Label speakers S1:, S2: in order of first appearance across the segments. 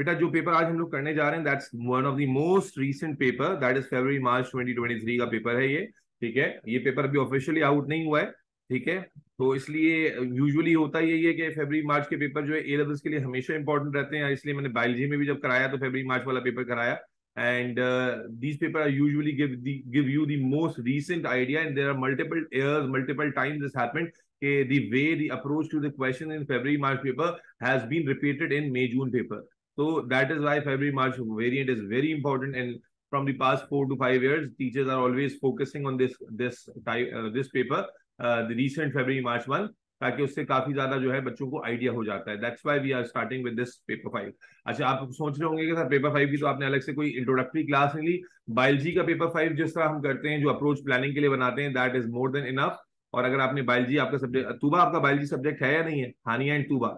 S1: बेटा जो पेपर आज हम लोग करने जा रहे हैं that's one of the most recent paper, that is February March 2023 का पेपर है ये। ठीक है, ये पेपर अभी ऑफिशियली आउट नहीं हुआ है। ठीक है, तो इसलिए यूजुअली होता यही है कि फरवरी मार्च के पेपर जो है ए लेवल्स के लिए हमेशा इंपॉर्टेंट रहते हैं, इसलिए मैंने बायोलॉजी में भी जब कराया तो फरवरी मार्च वाला पेपर कराया। And these papers usually give you the most recent idea, and there are multiple years, multiple times this happened. The way the approach to the question in February March paper has been repeated in May June paper. So that is why February March variant is very important. And from the past 4 to 5 years, teachers are always focusing on this paper, the recent February March one, ताकि उससे काफी ज्यादा जो है बच्चों को idea हो जाता है। That's why we are starting with this paper 5। अच्छा, आप सोच रहे होंगे कि सर पेपर 5 की तो आपने अलग से कोई इंट्रोडक्टरी क्लास नहीं ली। बायोलॉजी का पेपर 5 जिस तरह हम करते हैं, जो अप्रोच प्लानिंग के लिए बनाते हैं, that is more than enough. और अगर आपने बायोलॉजी, आपका सब्जेक्ट तूबा, आपका बायोलॉजी सब्जेक्ट है या नहीं है, हानिया एंड तूबा?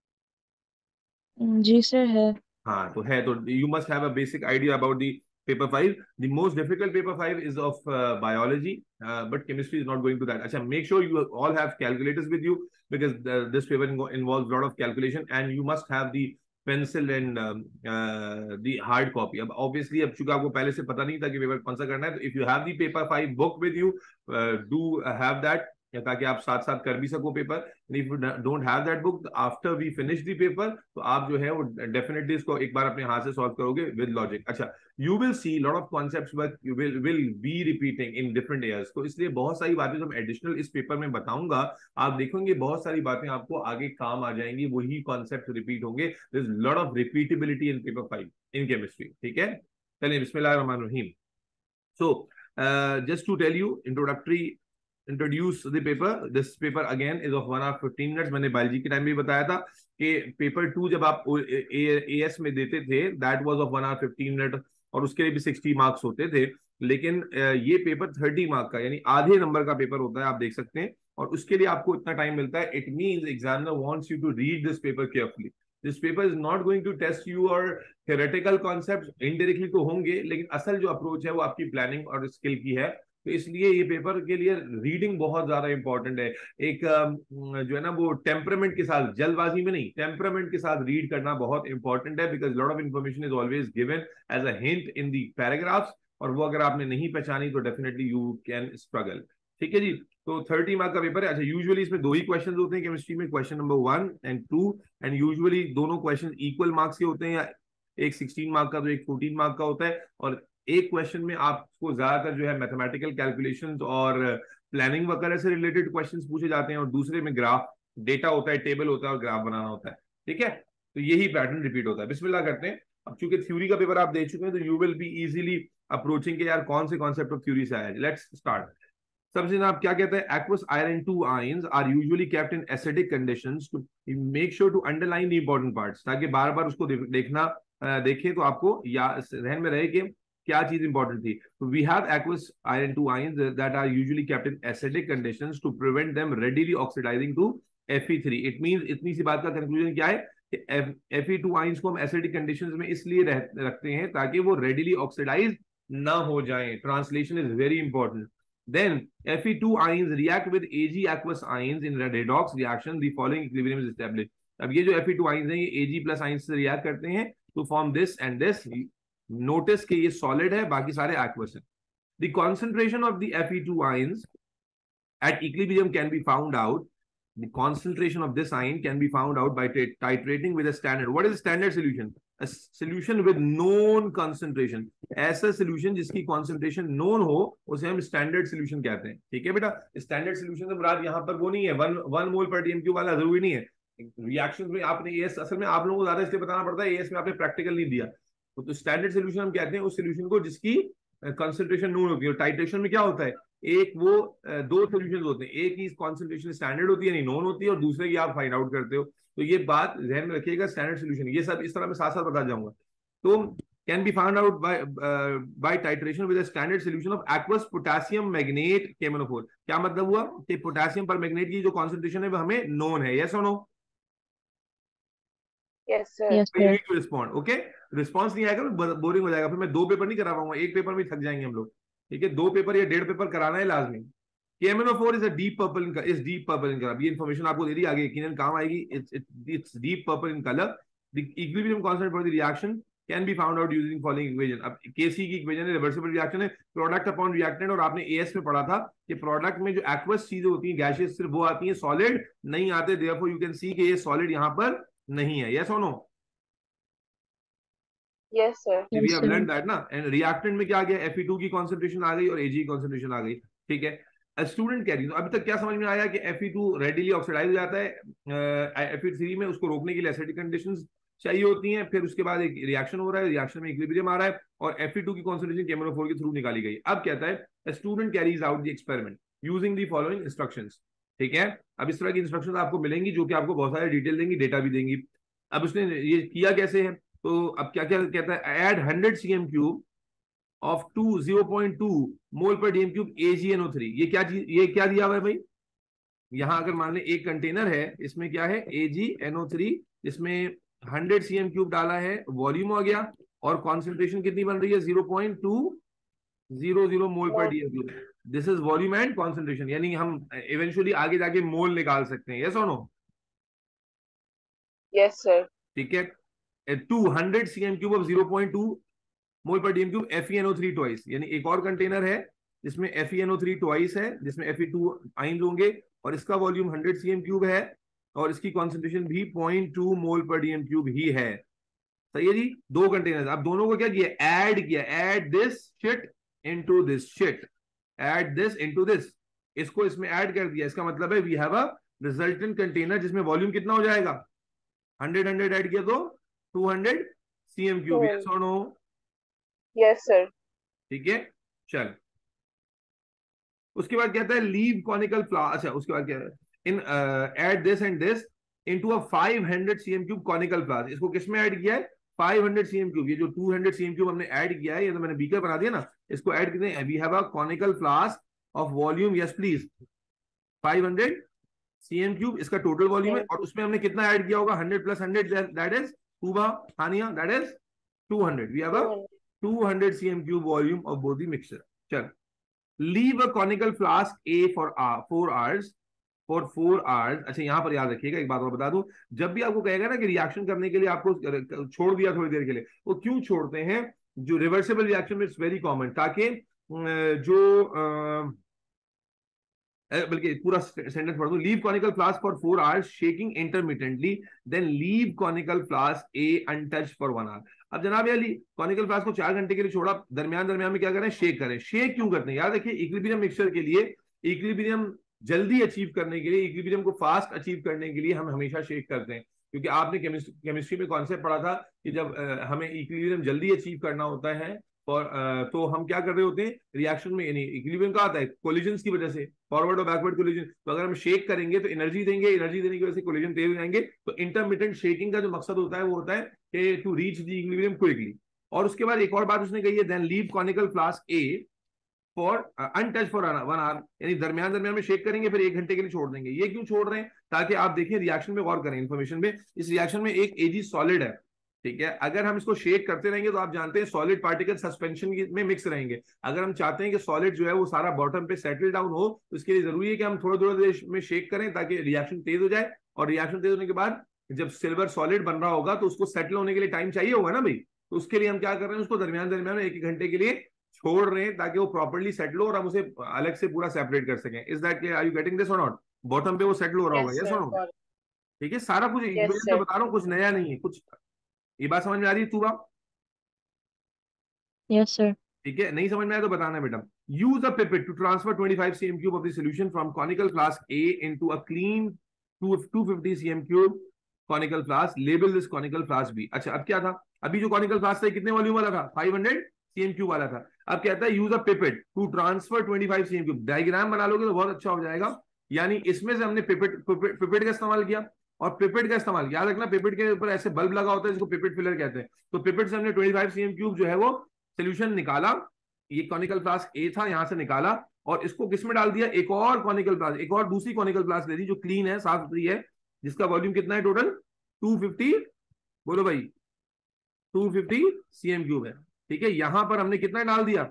S2: जी सर है।
S1: हाँ तो है, तो you must have a basic idea about the paper 5. The most difficult paper 5 is of biology, but chemistry is not going to that. Acha, make sure you all have calculators with you, because this paper involves a lot of calculation, and you must have the pencil and the hard copy. अब obviously अब चूंकि आपको पहले से पता नहीं था कि पेपर कौन सा करना है, तो if you have the paper 5 book with you, do have that, ताकि आप साथ साथ कर भी सको paper. If you don't have that book, after we finish the paper, तो आप जो है वो डेफिनेटली इसको एक बार अपने हाथ से सॉल्व करोगे विद लॉजिक। अच्छा, you will see lot of concepts but you will be repeating in different years, तो इसलिए बहुत सारी बातें जो मैं एडिशनल इस पेपर में बताऊंगा, आप देखेंगे बहुत सारी बातें आपको आगे काम आ जाएंगी, वही कॉन्सेप्ट रिपीट होंगे। There is lot of repeatability in paper 5 in chemistry. ठीक है, चलिए बिस्मिल्लाहिर्रहमानिर्रहीम। So just to tell you introduce the paper. This paper again is of 1 hour 15 minutes. मैंने बायोलॉजी के टाइम भी बताया था कि पेपर 2 जब आप एएस में देते थे, that was of 1 hour 15 minute, और उसके लिए भी 60 मार्क्स होते थे। लेकिन ये पेपर 30 मार्क का, यानी आधे नंबर का पेपर होता है, आप देख सकते हैं, और उसके लिए आपको इतना टाइम मिलता है। It means examiner wants you to read this paper carefully. This paper is not going to test you और थियोरेटिकल कॉन्सेप्ट, इनडायरेक्टली तो होंगे, लेकिन असल जो अप्रोच है वो आपकी प्लानिंग और स्किल की है। तो इसलिए ये पेपर के लिए रीडिंग बहुत ज्यादा इंपॉर्टेंट है। एक जो है ना वो टेम्परामेंट के साथ, जल्दबाजी में नहीं, टेम्परामेंट के साथ रीड करना बहुत इंपॉर्टेंट है, because lot of information is always given as a hint in the paragraphs, और वो अगर आपने नहीं पहचानी तो डेफिनेटली यू कैन स्ट्रगल। ठीक है जी, तो 30 मार्क का पेपर है। अच्छा, यूजुअली इसमें 2 ही क्वेश्चन होते हैं केमिस्ट्री में, question number 1 and 2, and usually दोनों क्वेश्चन इक्वल मार्क्स के होते हैं, या एक 16 मार्क का तो एक 14 मार्क का होता है। और एक क्वेश्चन में आपको ज्यादातर जो है मैथमेटिकल कैलकुलेशंस और प्लानिंग वगैरह से रिलेटेड क्वेश्चंस पूछे जाते हैं, और दूसरे में ग्राफ, डेटा होता है, टेबल होता है और ग्राफ बनाना होता है। ठीक है, तो यही पैटर्न रिपीट होता है। बिस्मिल्लाह करते हैं। अब चूंकि थ्योरी का पेपर आप दे चुके हैं, तो you will be easily approaching के यार कौन से कॉन्सेप्ट ऑफ थ्योरी से आया है। Let's start. सबसे जनाब क्या कहते हैं, aqueous iron 2 ions are usually kept in acidic conditions to make sure to underline the important parts, ताकि बार बार उसको देखना देखें तो आपको या ध्यान में रहे कि क्या चीज इंपॉर्टेंट थी। तो we have aqueous iron 2 ions that are usually kept in acidic conditions to prevent them readily oxidising to Fe3। It means इतनी सी बात का कंक्लूजन क्या है कि Fe2 आयंस को हम एसिडिक कंडीशंस में इसलिए रखते हैं ताकि वो रेडिली ऑक्सीडाइज ना हो जाएं। Translation is very important. Then Fe2 ions react with Ag aqueous ions in redox reaction. The following equilibrium is established. अब ये जो Fe2 ions हैं, ये Ag plus ions से रिएक्ट करते हैं to form this and this. Notice कि ये solid है, बाकी सारे aqueous हैं। The concentration of the Fe2 ions at equilibrium can be found out. The concentration of this ion can be found out by titrating with a standard. What is a standard solution? A solution with known concentration. ऐसा solution जिसकी concentration known हो, उसे हम standard solution कहते हैं। ठीक है बेटा, standard solution से मुराद यहाँ पर वो नहीं है, वन मोल पर TMQ वाला जरूरी नहीं है। रिएक्शन में आपने एएस, असल में आप लोगों को ज्यादा इसलिए बताना पड़ता है, एएस में आपने प्रैक्टिकल नहीं दिया। तो स्टैंडर्ड सोल्यूशन हम कहते हैं उस सोल्यूशन को जिसकी कंसंट्रेशन नोन होती है। टाइट्रेशन में क्या होता है, एक वो 2 सोल्यूशन होते हैं, एक ही कॉन्सेंट्रेशन स्टैंडर्ड होती है यानी नोन होती है, और दूसरे की आप फाइंड आउट करते हो। तो ये बात ध्यान में रखिएगा, स्टैंडर्ड सोल्यूशन ये सब इस तरह मैं साथ साथ बता जाऊंगा। तो can be found out by titration with a standard solution of aqueous potassium magnet KMnO4। क्या मतलब हुआ कि पोटेशियम पर मैग्नेट की जो कॉन्सेंट्रेशन है वो हमें नोन है। यस और no?
S2: Yes sir.
S1: Respond. Okay, response नहीं आएगा तो बोरिंग हो जाएगा, फिर मैं 2 पेपर नहीं करा पाऊंगा, एक पेपर में थक जाएंगे हम लोग। ठीक है, 2 पेपर या 1.5 पेपर कराना है लाजमी। KMnO4 is a deep purple in colour. ये इन्फॉर्मेशन आपको दे दी, आगे यकीनन काम आएगी। It's deep purple in colour the equilibrium constant for the reaction can be found out using following equation. अब केसी की इक्वेशन है, रिवर्सिबल रिएक्शन है, प्रोडक्ट अपॉन रिएक्टेंट, और आपने एएस में पढ़ा था कि प्रोडक्ट में जो एक्वस चीजें होती हैं गैसियस सिर्फ वो आती है, सॉलिड नहीं आते, देयरफॉर यू कैन सी कि ये सॉलिड यहाँ पर नहीं है। यस और no?
S2: Yes sir.
S1: We have learn that ना। एंड रिएक्टेंट में क्या आ गया, Fe2 की कॉन्सेंट्रेशन आ गई और Ag की कॉन्सेंट्रेशन आ गई, ठीक है। स्टूडेंट कह रही है, अभी तक क्या समझ में आया कि Fe2 रेडिली ऑक्सीडाइज हो जाता है, Fe3 में उसको रोकने के लिए एसिडिक कंडीशंस चाहिए होती हैं, फिर उसके बाद एक रिएक्शन हो रहा है, रिएक्शन में इक्विलिब्रियम आ रहा है और Fe2 की कॉन्सेंट्रेशन केमोनोफोर के थ्रू निकाली गई। अब कहता है student carries out the experiment using the following instructions, ठीक है। अब इस तरह की इंस्ट्रक्शंस आपको मिलेंगी जो कि आपको बहुत सारे डिटेल देंगी, डेटा भी देंगी। अब उसने ये किया कैसे है, तो अब क्या क्या कहता है, एड 100 cm³ ऑफ 0.2 मोल पर डीएम क्यूब AgNO3। ये क्या दिया हुआ है भाई, यहां अगर मान ले एक कंटेनर है, इसमें क्या है AgNO3, इसमें 100 cm³ डाला है, वॉल्यूम हो गया और कॉन्सेंट्रेशन कितनी बन रही है 0.200 मोल पर DM cube. This is volume and concentration, यानी हम इवेंचुअली आगे जाके मोल निकाल सकते हैं। यस और नो?
S2: Yes sir.
S1: ठीक है। 200 cm³ ऑफ 0.2 मोल पर डीएम क्यूब FeNO3 ट्वाइस, यानी एक और कंटेनर है जिसमें FeNO3 ट्वाइस है, जिसमें Fe2 आइंस होंगे और इसका वॉल्यूम 100 cm³ है और इसकी कॉन्सेंट्रेशन भी 0.2 मोल पर डीएम क्यूब ही है। सही है जी, दो कंटेनर। अब दोनों को क्या किया, ऐड किया, add this sheet into this sheet, add this into this, इसको इसमें ऐड कर दिया। इसका मतलब है we have a resultant container जिसमें वॉल्यूम कितना हो जाएगा, 100 ऐड किया तो 200 cm³। यस और नो?
S2: Yes sir.
S1: ठीक है, चल। उसके बाद कहता है लीव कॉनिकल फ्लावर। अच्छा, उसके बाद क्या है, in add this and this into a 500 cm³ conical flower. इसको किस में ऐड किया है, 500 cm³। ये जो 200 cm³ हमने ऐड किया है, ये तो मैंने बीकर बना दिया ना, इसको ऐड करते हैं। We have a conical flask of volume, yes please, 500 cm³, इसका टोटल वॉल्यूम है, और उसमें हमने कितना ऐड किया होगा, 100 + 100, that is 2 Hania, that is 200। We have a 200 cm³ volume of both the mixture. चल, leave a conical flask A for 4 hours, for 4 hours. अच्छा, यहां पर याद रखिएगा, एक बात और बता दूं, जब भी आपको कहेगा ना कि रिएक्शन करने के लिए आपको छोड़ दिया थोड़ी देर के लिए, वो क्यों छोड़ते हैं, जो रिवर्सिबल रिएक्शन में इट्स वेरी कॉमन, ताकि जो बल्कि पूरा सेंटेंस पढ़ दूं, leave conical flask for 4 hours shaking intermittently, then leave conical flask A untouched for 1 hour. अब जनाब यार, कॉनिकल फ्लास्क को 4 घंटे के लिए छोड़ा, दरमियान दरमियान में क्या करें, शेक करें। शेक क्यों करते हैं, याद रखिए, इक्विलिब्रियम मिक्सचर के लिए, इक्विलिब्रियम जल्दी अचीव करने के लिए, इक्विलिब्रियम को फास्ट अचीव करने के लिए हम हमेशा शेक करते हैं। क्योंकि आपने केमिस्ट्री में कॉन्सेप्ट पढ़ा था कि जब हमें इक्विलिब्रियम जल्दी अचीव करना होता है, और तो हम क्या कर रहे होते हैं रिएक्शन में, यानी इक्विलिब्रियम का आता है कोलिजन्स की वजह से, फॉरवर्ड और बैकवर्ड कोलिजन। तो अगर हम शेक करेंगे तो एनर्जी देंगे, एनर्जी देने की वजह से कोलिजन तेज हो जाएंगे। तो इंटरमिटेंट शेकिंग का जो मकसद होता है वो होता है कि to reach the equilibrium quickly. और उसके बाद एक और बात उसने कही है, then leave conical flask A for untouch for 1 hour, यानी दरमियान दरमियान में शेक करेंगे, फिर 1 घंटे के लिए छोड़ देंगे। ये क्यों छोड़ रहे हैं, ताकि आप देखिए रिएक्शन में गौर करें, इन्फॉर्मेशन में, इस रिएक्शन में एक Ag सॉलिड है, ठीक है। अगर हम इसको शेक करते रहेंगे तो आप जानते हैं सॉलिड पार्टिकल सस्पेंशन में मिक्स रहेंगे। अगर हम चाहते हैं कि सॉलिड जो है वो सारा बॉटम पे सेटल डाउन हो, तो इसके लिए जरूरी है कि हम थोड़ा थोड़ा देर में शेक करें ताकि रिएक्शन तेज हो जाए। और रिएक्शन तेज होने के बाद जब सिल्वर सॉलिड बन रहा होगा तो उसको सेटल होने के लिए टाइम चाहिए होगा ना भाई, तो उसके लिए हम क्या कर रहे हैं, उसको दरमियान दरमियान में 1 घंटे के लिए छोड़ रहे हैं ताकि वो प्रॉपर्ली सेटल हो और हम उसे अलग से पूरा सेपरेट कर सकें। Is that, are you getting this और नॉट? बॉटम पे वो सेटल हो रहा होगा, यस और नो? ठीक है, सारा कुछ
S2: यस
S1: इक्वेशन में
S2: सर।
S1: बता रहा हूँ, कुछ नया नहीं है कुछ। ये बात समझ में आ रही है तू?
S3: Yes sir.
S1: ठीक है, नहीं समझ में आया तो बताना है बेटा। Use a pipette to transfer 25 cm³ of the solution from conical flask A into a clean 250 cm³ conical flask, label this conical flask B। अच्छा, अब क्या था, अभी जो कॉनिकल फ्लास्क था कितने वॉल्यूम वाला था, 500 cm³ वाला था। अब कहता है use a pipette to transfer 25 cm³। Diagram बना लोगे तो बहुत अच्छा हो जाएगा। यानी इसमें से हमने पिपेट का इस्तेमाल किया, और पिपेट का इस्तेमाल याद रखना, पिपेट के ऊपर ऐसे बल्ब लगा होता है जिसको पिपेट फिलर कहते हैं। तो पिपेट से हमने 25 cm³ जो है वो सोल्यूशन निकाला, ये कॉनिकल फ्लास्क A था, यहां से निकाला, और इसको किस में डाल दिया, एक और कॉनिकल फ्लास्क, एक और दूसरी कॉनिकल फ्लास्क ले ली जो क्लीन है, साफ सुथरी है, जिसका वॉल्यूम कितना है टोटल 250, बोलो भाई 250 cm³ है। ठीक है, यहां पर हमने कितना डाल दिया,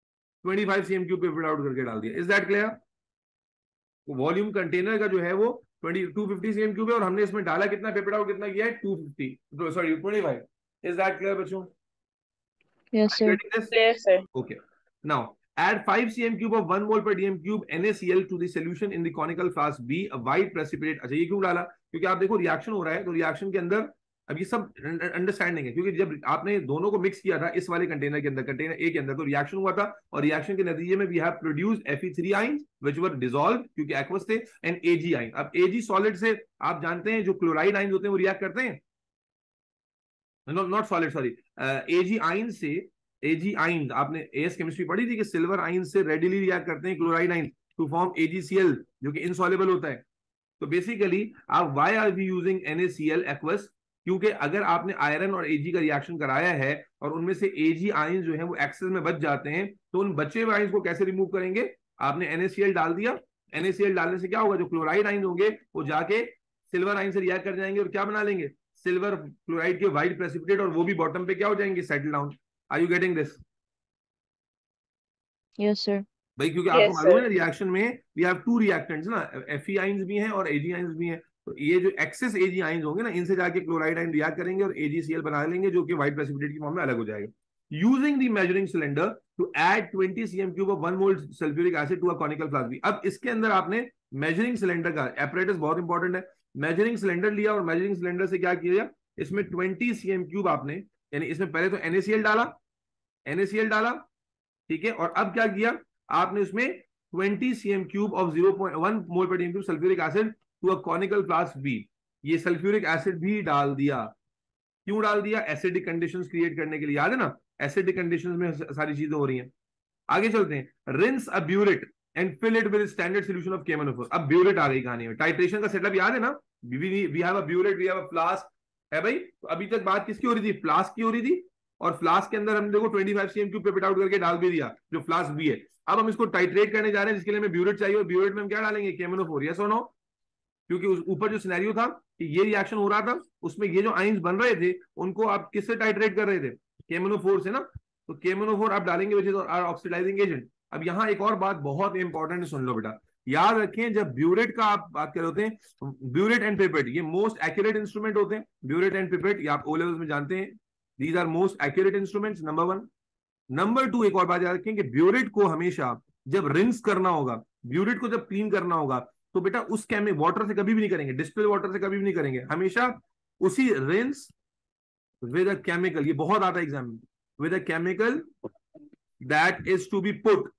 S1: 25 cm³ पे फिल आउट करके डाल दिया। Is that clear? Volume container का जो है वो 250 सीएम क्यूब है और हमने इसमें डाला कितना, पेपर आउट कितना किया है, 250, सॉरी 25। इज दैट क्लियर बच्चों?
S3: Yes, sir.
S2: Clear, sir.
S1: Okay. Now add 5 cm cube of 1 mole per dm cube NaCl to the solution in the conical flask B, a white precipitate। अच्छा ये क्यों डाला? क्योंकि आप देखो रिएक्शन हो रहा है, तो रिएक्शन के अंदर अब ये सब अंडरस्टैंडिंग है, क्योंकि जब आपने दोनों को मिक्स किया था इस वाले कंटेनर के अंदर, कंटेनर ए के अंदर, तो रिएक्शन हुआ था और रिएक्शन के नतीजे में we have produced Fe3 ions which were dissolved क्योंकि एक्वस थे, एंड Ag आयन। अब Ag सॉलिड से आप जानते हैं जो क्लोराइड आयंस होते हैं वो रिएक्ट करते हैं, not solid sorry, Ag ion से, Ag आयन आपने एस केमिस्ट्री पढ़ी थी कि सिल्वर आयन से रेडिली रिएक्ट करते हैं chloride ion to form AgCl जो कि इनसॉल्युबल होता है। तो बेसिकली आप why are we using NaCl aqueous, क्योंकि अगर आपने आयरन और Ag का रिएक्शन कराया है और उनमें से Ag आयन जो है वो एक्सेस में बच जाते हैं, तो उन बचे हुए आयन को कैसे रिमूव करेंगे? आपने NaCl डाल दिया, NaCl डालने से क्या होगा, जो क्लोराइड आयन होंगे वो जाके सिल्वर आयन से रिएक्ट कर जाएंगे और क्या बना लेंगे, सिल्वर क्लोराइड के व्हाइट प्रेसिपिटेट, और वो भी बॉटम पे क्या हो जाएंगे, settle down. Are you getting this?
S3: Yes, sir.
S1: भाई क्योंकि आपको मालूम है ना रिएक्शन में वी हैव टू रिएक्टेंट्स ना, Fe आयंस भी हैं और Ag आयंस भी हैं, तो ये जो एक्सेस Ag आयंस होंगे ना, इनसे जाके क्लोराइड आयन रिएक्ट करेंगे और AgCl बना लेंगे जो कि व्हाइट प्रेसिपिटेट की फॉर्म में अलग हो जाएगा। Using the measuring cylinder to add 20 cm cube of 1 mole sulphuric acid to a conical flask B. अब इसके अंदर आपने मेजरिंग सिलेंडर का एपरेटस बहुत इंपॉर्टेंट है, मेजरिंग सिलेंडर लिया और मेजरिंग सिलेंडर से क्या किया, इसमें 20 cm क्यूब आपने, यानी इसमें पहले तो NaCl डाला, ठीक है, और अब क्या किया आपने उसमें 20 cm क्यूब ऑफ 0.1 मोल पर DM cube sulphuric acid to a conical flask B. ये सल्फ्यूरिक एसिड भी डाल दिया। क्यों डाल दिया? एसिडिक कंडीशंस क्रिएट करने के लिए, याद है ना, एसिडिक कंडीशंस में सारी चीजें हो रही हैं। आगे चलते हैं, rinse a burette and fill it with standard solution of KMnO4। अब ब्यूरेट आ गई कहानी में, टाइट्रेशन का सेटअप याद है ना, we have a burette, we have a flask, है भाई। तो अभी तक बात किसकी हो रही थी, फ्लास्क की हो रही थी, और फ्लास्क के अंदर हमने देखो 25 cm क्यूब पेपर आउट करके डाल भी दिया जो फ्लास्क भी है। अब हम इसको टाइट्रेट करने जा रहे हैं, जिसके लिए हमें ब्यूरेट चाहिए, और ब्यूरेट में हम क्या डालेंगे, KMnO4, यस और नो? क्योंकि ऊपर जो सिनेरियो था कि ये रिएक्शन हो रहा था, उसमें ये जो आयंस बन रहे थे उनको आप किससे टाइट्रेट कर रहे थे, KMnO4 से ना, तो KMnO4 आप डालेंगे विच इज ऑक्सीडाइजिंग एजेंट। अब यहाँ एक और बात बहुत इंपॉर्टेंट सुन लो बेटा, याद रखें जब ब्यूरेट का आप बात कर रहे होते हैं, ब्यूरेट एंड पिपेट ये मोस्ट एक्यूरेट इंस्ट्रूमेंट होते हैं, ब्यूरेट एंड पिपेट, ये आप ओ लेवल्स में जानते हैं, these are most accurate instruments, number 1। Number 2 एक और बात याद रखें कि ब्यूरेट को हमेशा जब रिंस करना होगा, ब्यूरेट को जब क्लीन करना होगा, तो बेटा उस वाटर से कभी भी नहीं करेंगे, डिस्टिल वाटर से कभी भी नहीं करेंगे, हमेशा उसी रिंस विद अ केमिकल, ये बहुत आता है एग्जाम में, with a chemical that is to be put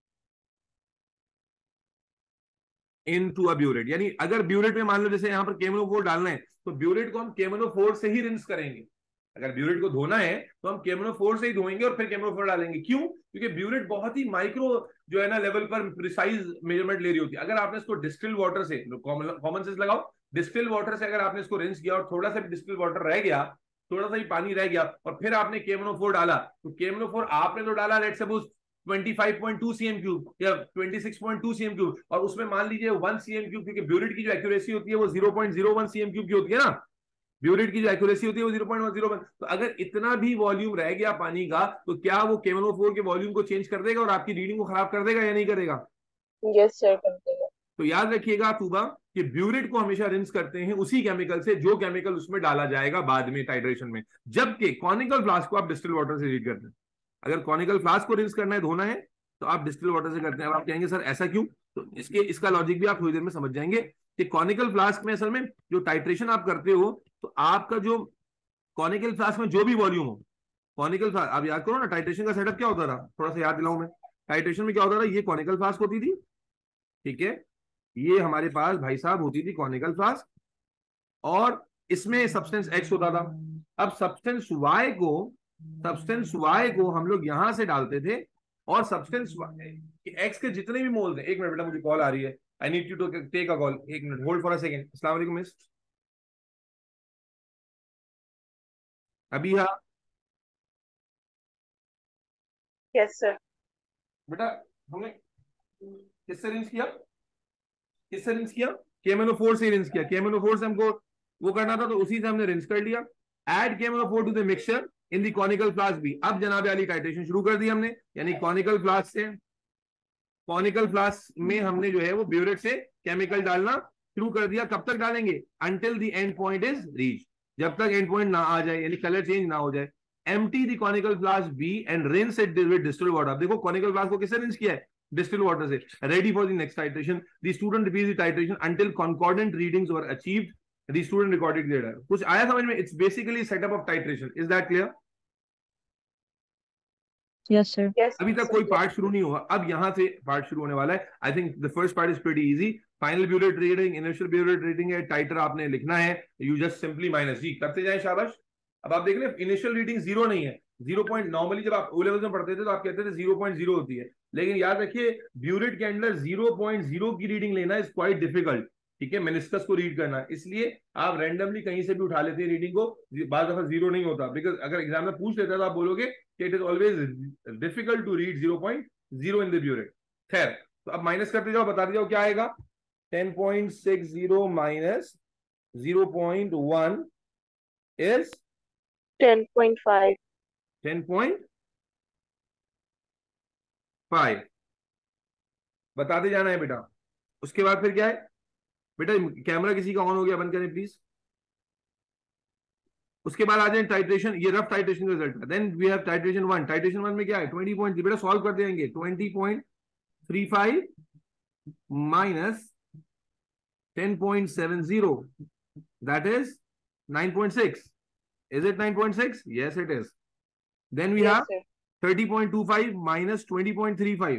S1: into a burette. यानी अगर ब्यूरेट में मान लो जैसे यहां पर KMnO4 डालना है, तो ब्यूरेट को हम KMnO4 से ही रिंस करेंगे। अगर ब्यूरेट को धोना है तो हम KMnO4 से ही धोएंगे और फिर KMnO4 डालेंगे। क्यों? क्योंकि ब्यूरेट बहुत ही माइक्रो जो है ना लेवल पर प्रिसाइज मेजरमेंट ले रही होती है। अगर आपने इसको डिस्टिल वाटर से, कॉमन सेंस लगाओ, डिस्टिल वाटर से अगर आपने इसको रिंस किया और थोड़ा सा भी डिस्टिल वाटर रह गया, थोड़ा सा ही पानी रह गया, और फिर आपने KMnO4 डाला, तो KMnO4 आपने तो डाला लेट्स सपोज 25.2 cm क्यूब या 26.2 cm क्यूब, और उसमें मान लीजिए 1 cm क्यूब, क्योंकि ब्यूरेट की जो एक्यूरेसी होती है वो 0.01 cm क्यूब की होती है ना, ब्यूरेट की जो एक्यूरेसी होती है वो 0.101। तो अगर इतना भी वॉल्यूम रह गया पानी का, तो क्या वो KMnO4 के वॉल्यूम को चेंज कर देगा और आपकी रीडिंग को खराब कर देगा या नहीं करेगा?
S2: यस सर, कर देगा।
S1: तो याद रखिएगा तूबा कि ब्यूरेट को हमेशा रिंस करते हैं उसी केमिकल से जो केमिकल उसमें डाला जाएगा बाद में टाइट्रेशन में, जबकि कॉनिकल फ्लास्क को आप डिस्टिल वाटर से रीड करते हैं। अगर कॉनिकल फ्लास्क को रिंस करना है, धोना है, तो आप डिस्टिल वाटर से करते हैं। अब आप कहेंगे सर ऐसा क्यों, तो इसका लॉजिक भी आप थोड़ी देर में समझ जाएंगे कि कॉनिकल फ्लास्क में असल में जो टाइट्रेशन आप करते हो, तो आपका जो कॉनिकल फ्लास्क में जो भी वॉल्यूम हो, कॉनिकल फ्लास्क आप याद करो ना, टाइट्रेशन का सेटअप क्या होता था, थोड़ा सा याद दिलाऊं मैं। टाइट्रेशन में क्या होता था, ये कॉनिकल फ्लास्क होती थी, ठीक है, ये हमारे पास भाई साहब होती थी कॉनिकल फ्लास्क, और इसमें सब्सटेंस X होता था। अब सब्सटेंस Y को हम लोग यहां से डालते थे, और सब्सटेंस X के जितने भी मोल्स हैं, एक मिनट बेटा मुझे कॉल आ रही है, I need to take a call, एक minute hold for a second. अस्सलाम वालेकुम मिस, अभी हाँ
S2: यस सर।
S1: बेटा हमने किससे रिंस किया, KMnO4 से रिंस किया, KMnO4 से हमको वो करना था, तो उसी से हमने रिंस कर लिया। Add KMnO4 to the mixture in the conical flask भी। अब जनाब वाली टाइट्रेशन शुरू कर दी हमने, यानी कॉनिकल फ्लास्क में हमने जो है वो ब्यूरेट से केमिकल डालना शुरू कर दिया, कब तक डालेंगे? until the end point is reached, जब तक एंड पॉइंट ना आ जाए, यानी कलर चेंज ना हो जाए। empty the conical flask B and rinse it with distilled water। देखो conical flask को किससे रिंस किया है? distilled water से। ready for the next titration, the student repeats the titration until concordant readings were achieved, the student recorded the data। कुछ आया समझ में? it's basically setup of titration, is that clear?
S3: Yes, sir.
S2: Yes,
S1: अभी तक
S2: sir.
S1: कोई part शुरू नहीं हुआ, अब यहाँ से पार्ट शुरू होने वाला है। I think the first part is pretty easy. Final burette reading, initial burette reading है, टाइटर आपने लिखना है, यू जस्ट सिंपली माइनस जी करते जाए, शाबाश। अब आप देख रहे हैं इनिशियल रीडिंग 0 नहीं है, 0 पॉइंट। नॉर्मली जब आप ओ लेवल में पढ़ते थे तो आप कहते थे 0.0 होती है, लेकिन याद रखिए ब्यूरेट के अंदर 0.0 की रीडिंग लेना इज क्वाइट डिफिकल्ट, ठीक है, मेनिस्कस को रीड करना, इसलिए आप रैंडमली कहीं से भी उठा लेते हैं रीडिंग को, बाद दफा 0 नहीं होता, बिकॉज अगर एग्जाम में पूछ लेता तो आप बोलोगे कि it is always difficult to read 0.0 in the burette. खैर, तो अब माइनस करते जाओ, बता जाओ क्या आएगा। 10.60 माइनस 0.1 इज
S2: 10.5.
S1: 10.5 बताते जाना है बेटा। उसके बाद फिर क्या है बेटा? कैमरा किसी का ऑन हो गया, बंद करें प्लीज। उसके बाद आ जाए टाइट्रेशन, ये रफ टाइट्रेशन का रिजल्ट है। Then we have titration 1। Titration 1 में क्या है? 20.3 बेटा सॉल्व कर देंगे। 20.35 minus 10.70 that is 9.6. Is it 9.6? Yes, it is. Then we
S2: Yes,
S1: have
S2: sir.
S1: 30.25 minus 20.35.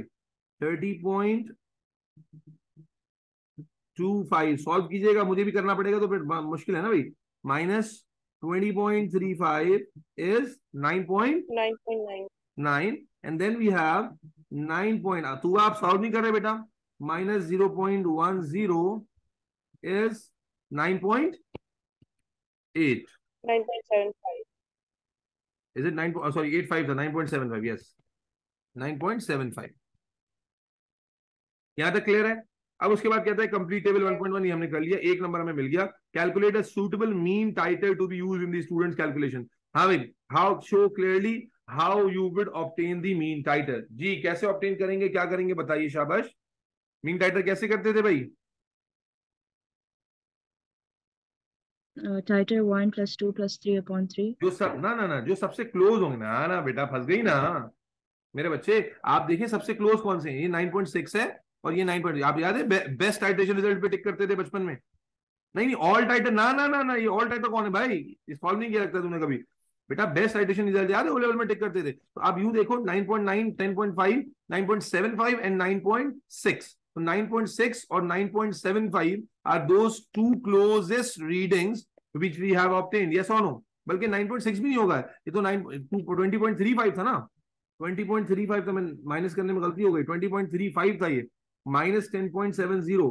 S1: 30.25 solve कीजिएगा, मुझे भी करना पड़ेगा तो फिर मुश्किल है ना भाई। Minus 20.35 is 9.9
S2: 9.9.
S1: and then we have 9. तो आप सॉल्व नहीं कर रहे बेटा। Minus 0.10 is 9.8.
S2: 9.75.
S1: Is it 9? Sorry, 85 था, 9.75. Yes, 9.75। यहां तक क्लियर है? अब उसके बाद कहता है कंप्लीट टेबल 1.1 ये हमने कर लिया, एक नंबर हमें मिल गया। Calculate a suitable mean titre to be used in the students calculation. हाँ भाई, how show clearly how you would obtain the mean titre. जी कैसे ऑब्टेन करेंगे, क्या करेंगे बताइए, शाबाश। मीन टाइटर कैसे करते थे भाई?
S3: Title 1 plus 2 plus 3 upon 3.
S1: जो सब ना जो सबसे क्लोज होंगे ना बेटा, फंस गई ना मेरे बच्चे। आप देखिए सबसे क्लोज कौन से हैं, ये 9.6 है और ये 9. आप याद है बेस्ट टाइट्रेशन रिजल्ट पे टिक करते थे बचपन में? नहीं ऑल टाइटर ना, ये ऑल टाइटर कौन है भाई? इस सॉल्व नहीं किया लगता तुमने कभी बेटा। बेस्ट टाइट्रेशन रिजल्ट याद है, ओ लेवल में टिक करते थे। तो आप यूं देखो 9.9, 10.5, 9.75 एंड 9.6। तो 9.6 और 9.75 are those two closest readings which we have obtained, yes और नो? बल्कि 9.6 भी नहीं होगा, ये तो 20.35 था ना। 20.35 था, मैं माइनस करने में गलती हो गई, 20.35 था ये, माइनस 10.70।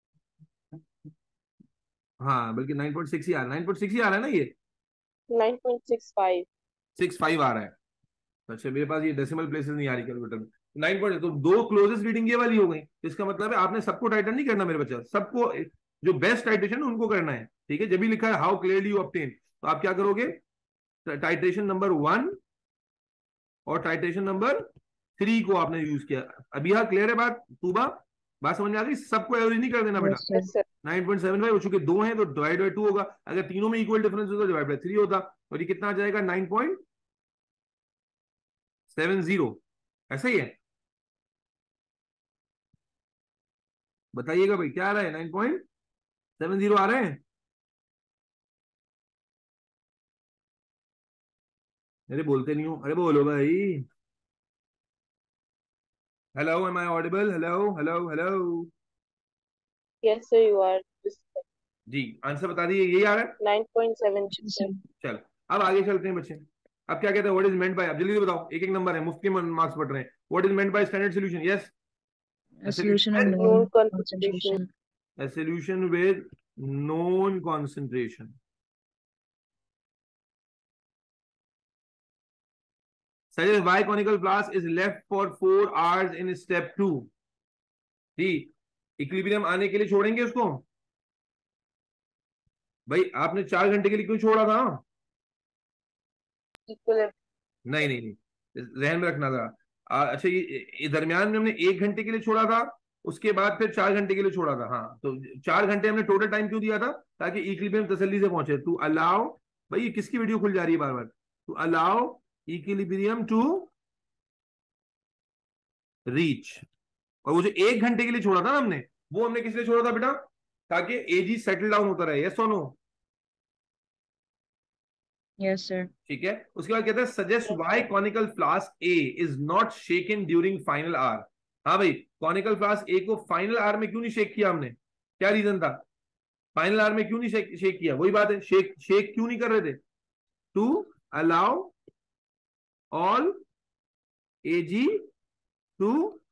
S1: हाँ बल्कि 9.6 ही आ रहा है, 9.6 ही आ रहा है ना, ये
S2: 9.65.
S1: 65 आ रहा है। अच्छा मेरे पास ये डेसिमल प्लेसेस नहीं आ रही कैलकुलेटर में। 9. तो दो क्लोजेस्ट रीडिंग ये वाली हो गई, इसका मतलब है आपने सबको टाइटन नहीं करना मेरे बच्चा, सबको जो बेस्ट टाइट्रेशन उनको करना है, ठीक है। जब भी लिखा है हाउ क्लियरली यू ऑब्टेन, तो आप क्या करोगे? टाइट्रेशन नंबर 1 और टाइट्रेशन नंबर 3 को आपने यूज किया। अभी हाँ क्लियर है बात तूबा? बात समझ में आ गई? सबको एवरेज नहीं कर देना बेटा।
S3: Yes, sir.
S2: Yes, sir.
S1: 9.75 हो चुके, 2 हैं तो डिवाइड बाय 2 होगा, अगर तीनों में इक्वल डिफरेंस होता डिवाइड बाय 3 होता, और ये कितना आ जाएगा? 9.70। ऐसा ही है? बताइएगा भाई क्या आ रहा है? 9.70 आ रहे हैं? अरे बोलते नहीं हो, अरे बोलो भाई। Hello, am I audible? Hello hello hello
S2: Yes, sir, you are.
S1: जी, आंसर बता दीजिए, यही आ रहा है?
S2: 9.7,
S3: Yes,
S2: sir.
S3: sir.
S1: चलो अब आगे चलते हैं बच्चे। अब क्या कहते हैं? व्हाट इज मेंट बाय, अब जल्दी से बताओ, एक एक नंबर है, मुफ्त के मार्क्स बढ़ रहे हैं। What is meant by standard solution? Yes,
S3: A solution of known
S2: Known
S3: concentration.
S1: a solution with known concentration. Suggest why conical flask is left for 4 hours in step 2. जी, इक्विलिब्रियम आने के लिए छोड़ेंगे उसको भाई? आपने 4 घंटे के लिए क्यों छोड़ा था?
S2: Equilibrium.
S1: नहीं, जहन में रखना था। अच्छा ये दरमियान में हमने 1 घंटे के लिए छोड़ा था, उसके बाद फिर 4 घंटे के लिए छोड़ा था। हाँ, तो 4 घंटे हमने टोटल टाइम क्यों दिया था? ताकि इक्विलिब्रियम तसल्ली से पहुंचे। टू अलाउ, भाई ये किसकी वीडियो खुल जा रही है बार बार? To allow equilibrium to reach. और वो जो 1 घंटे के लिए छोड़ा था ना हमने, वो हमने किस लिए छोड़ा था बेटा? ताकि एजी सेटल डाउन होता रहे। यस और नो?
S3: Yes, sir.
S1: ठीक है। उसके बाद कहते हैं suggest why conical flask A is not shaken during final hour. हाँ भाई, कॉनिकल फ्लास्क ए को फाइनल आवर में क्यों नहीं शेक किया हमने? क्या रीजन था? फाइनल आवर में क्यों नहीं शेक किया? वही बात है, शेक शेक क्यों नहीं कर रहे थे? To allow all Ag to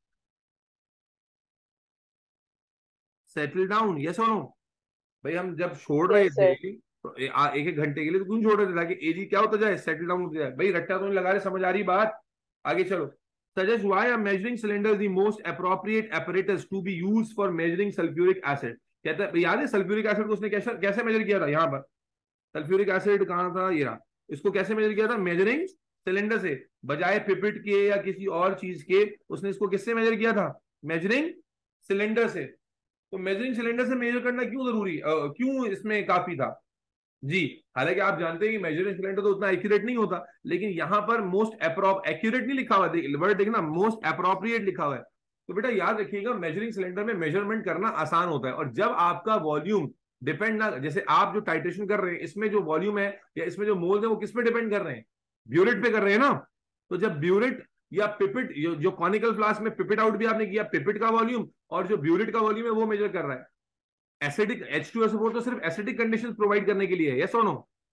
S1: settle down. Yes और नो? भाई हम जब छोड़ रहे
S2: Yes,
S1: थे
S2: sir.
S1: तो एक एक घंटे के लिए, तो क्यों छोड़ रहे थे? ताकि एजी क्या होता जाए, सेटल डाउन होता जाए। भाई रट्टा तो नहीं लगा रहे, समझ आ रही बात? आगे चलो। Suggest why a measuring cylinder is the most appropriate apparatus to be used for measuring sulphuric acid. कहता है, याद है सल्फ्यूरिक एसिड को उसने कैसे कैसे मेजर किया था? यहाँ पर सल्फ्यूरिक एसिड कहाँ था? ये रहा। इसको कैसे मेजर किया था? मेजरिंग सिलेंडर से, बजाय पिपिट के या किसी और चीज के। उसने इसको किससे मेजर किया था? मेजरिंग सिलेंडर से। तो मेजरिंग सिलेंडर से मेजर करना क्यों जरूरी, क्यों इसमें काफी था? जी, हालांकि आप जानते हैं कि मेजरिंग सिलेंडर तो उतना एक्यूरेट नहीं होता, लेकिन यहां पर मोस्ट एक्यूरेट नहीं लिखा हुआ है, वर्ड देखना, मोस्ट अप्रोप्रिएट लिखा हुआ है। तो बेटा याद रखिएगा, मेजरिंग सिलेंडर में मेजरमेंट करना आसान होता है। और जब आपका वॉल्यूम डिपेंड ना, जैसे आप जो टाइट्रेशन कर रहे हैं, इसमें जो वॉल्यूम है या इसमें जो मोल्स है, वो किस पे डिपेंड कर रहे हैं? ब्यूरेट पे कर रहे हैं ना। तो जब ब्यूरेट या पिपिट, जो कॉनिकल फ्लास्क में पिपिट आउट भी आपने किया, पिपिट का वॉल्यूम और जो ब्यूरेट का वॉल्यूम है वो मेजर कर रहा है। एसिडिक H2SO4 तो सिर्फ एसिडिक कंडीशंस प्रोवाइड करने के लिए है। यस और no?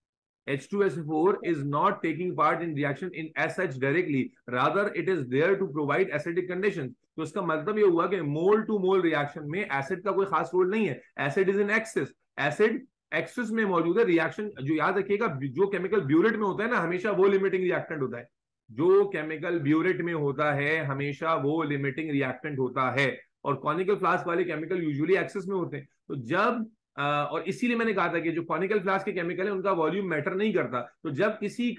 S1: H2SO4 is not taking part in reaction in as such directly, rather it is there to provide acidic conditions. तो इसका मतलब ये हुआ कि मोल टू मोल रिएक्शन में एसिड का कोई खास रोल नहीं है। Acid is in excess, acid excess में मौजूद है। रिएक्शन जो याद रखिएगा, जो केमिकल ब्यूरेट में होता है ना, हमेशा वो लिमिटिंग रिएक्टेंट होता है। जो केमिकल ब्यूरेट में होता है हमेशा वो लिमिटिंग रिएक्टेंट होता है। और कॉनिकल फ्लास्क वाले केमिकल यूजुअली एक्सेस में होते हैं। तो जब और इसीलिए मैंने कहा था कि जो कॉनिकल फ्लास्क के केमिकल है उनका वॉल्यूम मैटर नहीं करता। तो जब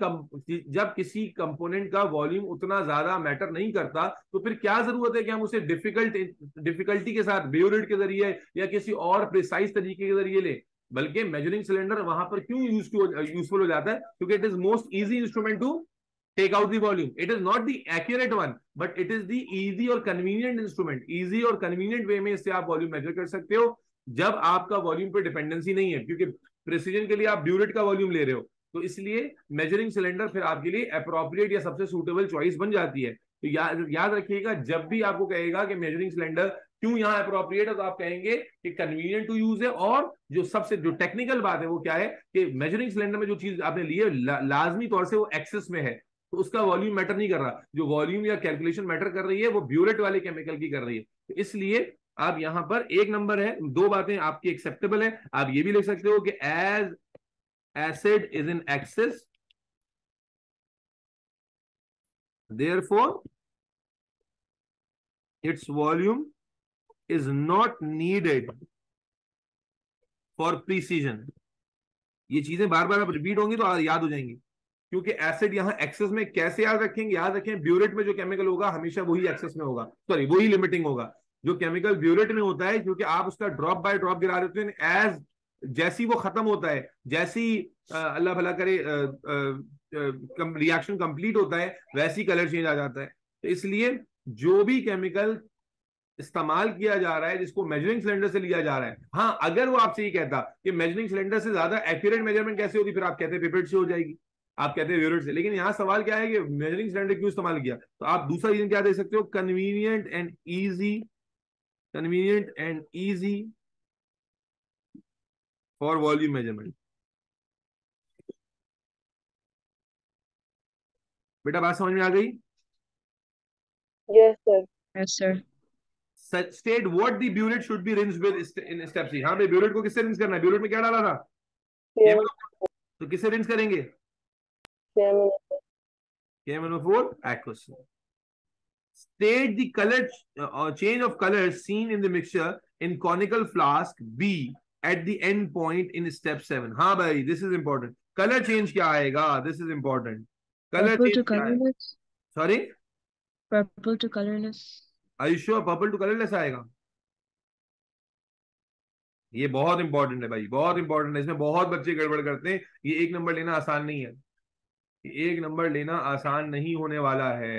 S1: किसी कंपोनेंट का वॉल्यूम उतना ज्यादा मैटर नहीं करता, तो फिर क्या जरूरत है कि हम उसे डिफिकल्टी के साथ ब्यूरेट के जरिए या किसी और प्रिसाइज तरीके के जरिए ले। बल्कि मेजरिंग सिलेंडर वहां पर क्यों यूजफुल हो जाता है? क्योंकि it is most easy instrument to take out the volume. It is not the accurate one, but it is the easy और convenient instrument. Easy और convenient way में इससे आप वॉल्यूम मेजर कर सकते हो जब आपका वॉल्यूम पे डिपेंडेंसी नहीं है, क्योंकि प्रिसीजन के लिए आप ब्यूरेट का वॉल्यूम ले रहे हो। तो इसलिए मेजरिंग सिलेंडर फिर आपके लिए अप्रोप्रिएट या सबसे सूटेबल चॉइस बन जाती है। तो याद रखिएगा, जब भी आपको कहेगा कि मेजरिंग सिलेंडर क्यों यहाँ अप्रोप्रिएट है, तो आप कहेंगे कि कन्वीनियंट टू यूज है। और जो सबसे जो टेक्निकल बात है वो क्या है कि मेजरिंग सिलेंडर में जो चीज आपने ली है लाजमी तौर से वो एक्सेस में है, तो उसका वॉल्यूम मैटर नहीं कर रहा। जो वॉल्यूम या कैलकुलेशन मैटर कर रही है वो ब्यूरेट वाले केमिकल की कर रही है। तो इसलिए आप यहां पर एक नंबर है, दो बातें आपकी एक्सेप्टेबल है। आप ये भी लिख सकते हो कि as acid is in excess therefore its volume is not needed for precision. ये चीजें बार बार आप रिपीट होंगी तो याद हो जाएंगी। क्योंकि एसिड यहां एक्सेस में कैसे याद रखेंगे? याद रखें, ब्यूरेट में जो केमिकल होगा हमेशा वही एक्सेस में होगा, सॉरी वही लिमिटिंग होगा। जो केमिकल ब्यूरेट में होता है, क्योंकि आप उसका ड्रॉप बाय ड्रॉप गिरा देते हैं, एज जैसी वो खत्म होता है, जैसी अल्लाह भला करे रिएक्शन कंप्लीट होता है, वैसी कलर चेंज आ जाता है। तो इसलिए जो भी केमिकल इस्तेमाल किया जा रहा है जिसको मेजरिंग सिलेंडर से लिया जा रहा है, हाँ अगर वो आपसे ये कहता कि मेजरिंग सिलेंडर से ज्यादा एक्यूरेट मेजरमेंट कैसे होती, फिर आप कहते हैं पिपेट से हो जाएगी, आप कहते हैं ब्यूरेट से। लेकिन यहां सवाल क्या है कि मेजरिंग सिलेंडर क्यों इस्तेमाल किया? तो आप दूसरा रीजन क्या दे सकते हो? Convenient and easy for volume measurement. बेटा बात समझ में आ गई?
S2: Yes, sir.
S3: Yes, sir.
S1: State what the burette should be rinsed with in step C. हाँ भाई, ब्यूरेट को किससे रिंस करना है? ब्यूरेट में क्या डाला था?
S2: Clear.
S1: तो किससे रिंस करेंगे?
S2: Clear.
S1: KMnO4 aqueous. State the color change of color seen in the mixture in conical flask B at the end point in step 7. हाँ भाई, this is important. Color change क्या आएगा? This is important. Color
S3: Purple to
S1: change क्या है?
S3: colorless.
S1: Sorry?
S3: Purple to colorless.
S1: Are you sure? Purple to colorless आएगा? ये बहुत important है भाई, बहुत इंपॉर्टेंट है, इसमें बहुत बच्चे गड़बड़ करते हैं। ये 1 नंबर लेना आसान नहीं है, ये 1 नंबर लेना आसान नहीं होने वाला है।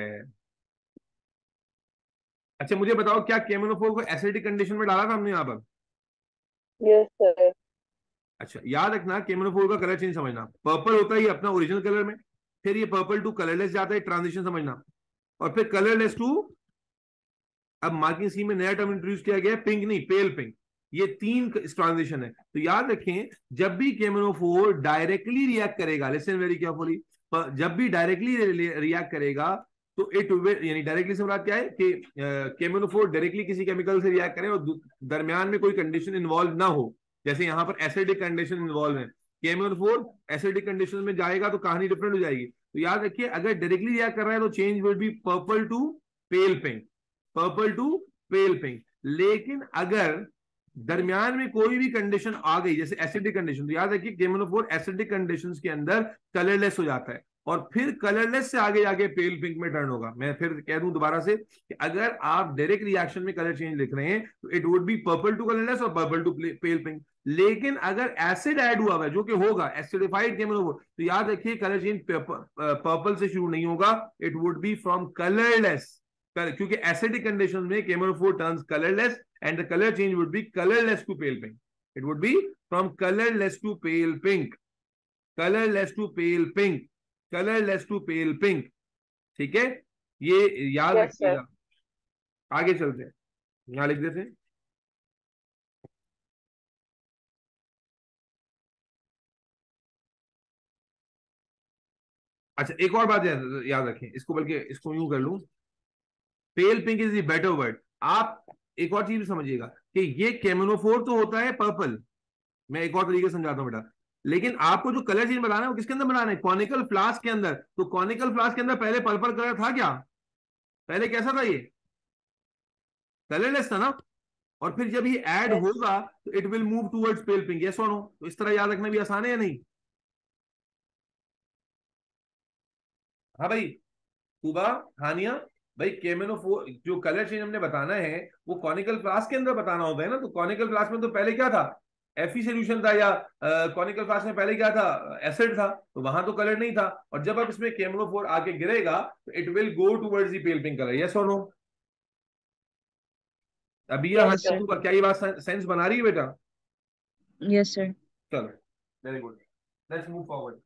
S1: अच्छा मुझे बताओ, क्या केमोनोफोर को एसिडिक कंडीशन में डाला था हमने यहाँ पर?
S2: Yes, sir.
S1: अच्छा याद रखना, केमोनोफोर का कलर चेंज समझना, पर्पल होता है अपना ओरिजिनल कलर में, फिर ये पर्पल टू कलरलेस जाता है, ट्रांजिशन समझना, और फिर कलरलेस टू, अब मार्किंग स्कीम में नया टर्म इंट्रोड्यूस किया गया है, पिंक नहीं पेल पिंक। ये 3 ट्रांजिशन है। तो याद रखें, जब भी केमोनोफोर डायरेक्टली रिएक्ट करेगा, लिसन वेरी केयरफुली, जब भी डायरेक्टली रिएक्ट करेगा तो इट यानी डायरेक्टली से मुराद क्या है कि केमोनोफोर डायरेक्टली किसी केमिकल से रिएक्ट करे और दरमियान में कोई कंडीशन इन्वॉल्व ना हो, जैसे यहां पर एसिडिक कंडीशन इन्वॉल्व है, केमोनोफोर एसिडिक कंडीशन में जाएगा तो कहानी डिफरेंट हो जाएगी। तो याद रखिए, अगर डायरेक्टली रिएक्ट कर रहा है तो change will be purple to pale pink, purple to pale pink. लेकिन अगर दरमियान में कोई भी कंडीशन आ गई जैसे एसिडिक कंडीशन, तो याद रखिए केमोनोफोर एसिडिक कंडीशंस के अंदर कलरलेस हो जाता है और फिर कलरलेस से आगे जाके पेल पिंक में टर्न होगा। मैं फिर कह दूं दोबारा से कि अगर आप डायरेक्ट रिएक्शन में कलर चेंज लिख रहे हैं तो it would be purple to colourless और पर्पल टू पेल पिंक। लेकिन अगर एसिड ऐड हुआ है, जो कि होगा एसिडिफाइड केमोनोफोर, तो याद रखिए कलर चेंज पर्पल से शुरू नहीं होगा, it would be from colourless, क्योंकि एसिडिक कंडीशन में केमोनोफोर turns colourless and the color change would be colorless to pale pink. It would be from colorless to pale pink, colorless to pale pink, colorless to pale pink. ठीक है, ये याद
S2: Yes, sir.
S1: रखिएगा। आगे चलते हैं, यहां लिख देते हैं। अच्छा एक और बात याद रखें इसको, बल्कि इसको यूं कर लूं, pale pink is the better word. आप एक और चीज समझिएगा कि ये केमोनोफोर तो होता है पर्पल, मैं एक और तरीके से समझाता हूं बेटा, लेकिन आपको जो कलर चेंज बनाना है वो किसके अंदर बनाना है? कॉनिकल फ्लास्क के अंदर। तो कॉनिकल फ्लास्क के अंदर पहले पर्पल कलर था क्या? पहले कैसा था? ये कलरलेस था ना, और फिर जब ये ऐड
S2: Yes.
S1: होगा तो it will move towards pale pink, yes और नो? तो इस तरह याद रखना भी आसान है या नहीं? हाँ भाई, सुबह, हानिया भाई, केमेनोफोर जो कलर चेंज हमने बताना है वो कॉनिकल फ्लास्क के अंदर बताना होता है ना। तो कॉनिकल फ्लास्क में तो पहले क्या था? एफी सोल्यूशन था, या कॉनिकल फ्लास्क में पहले क्या था? एसिड था, तो वहां तो कलर नहीं था। और जब अब इसमें केमेनोफोर आके गिरेगा तो it will go towards the pale pink colour, yes और नो? अभी ये
S2: Yes, sir.
S1: क्या ये बात सेंस बना रही है बेटा?
S3: Yes, sir.
S1: चलो very good, let's move forward,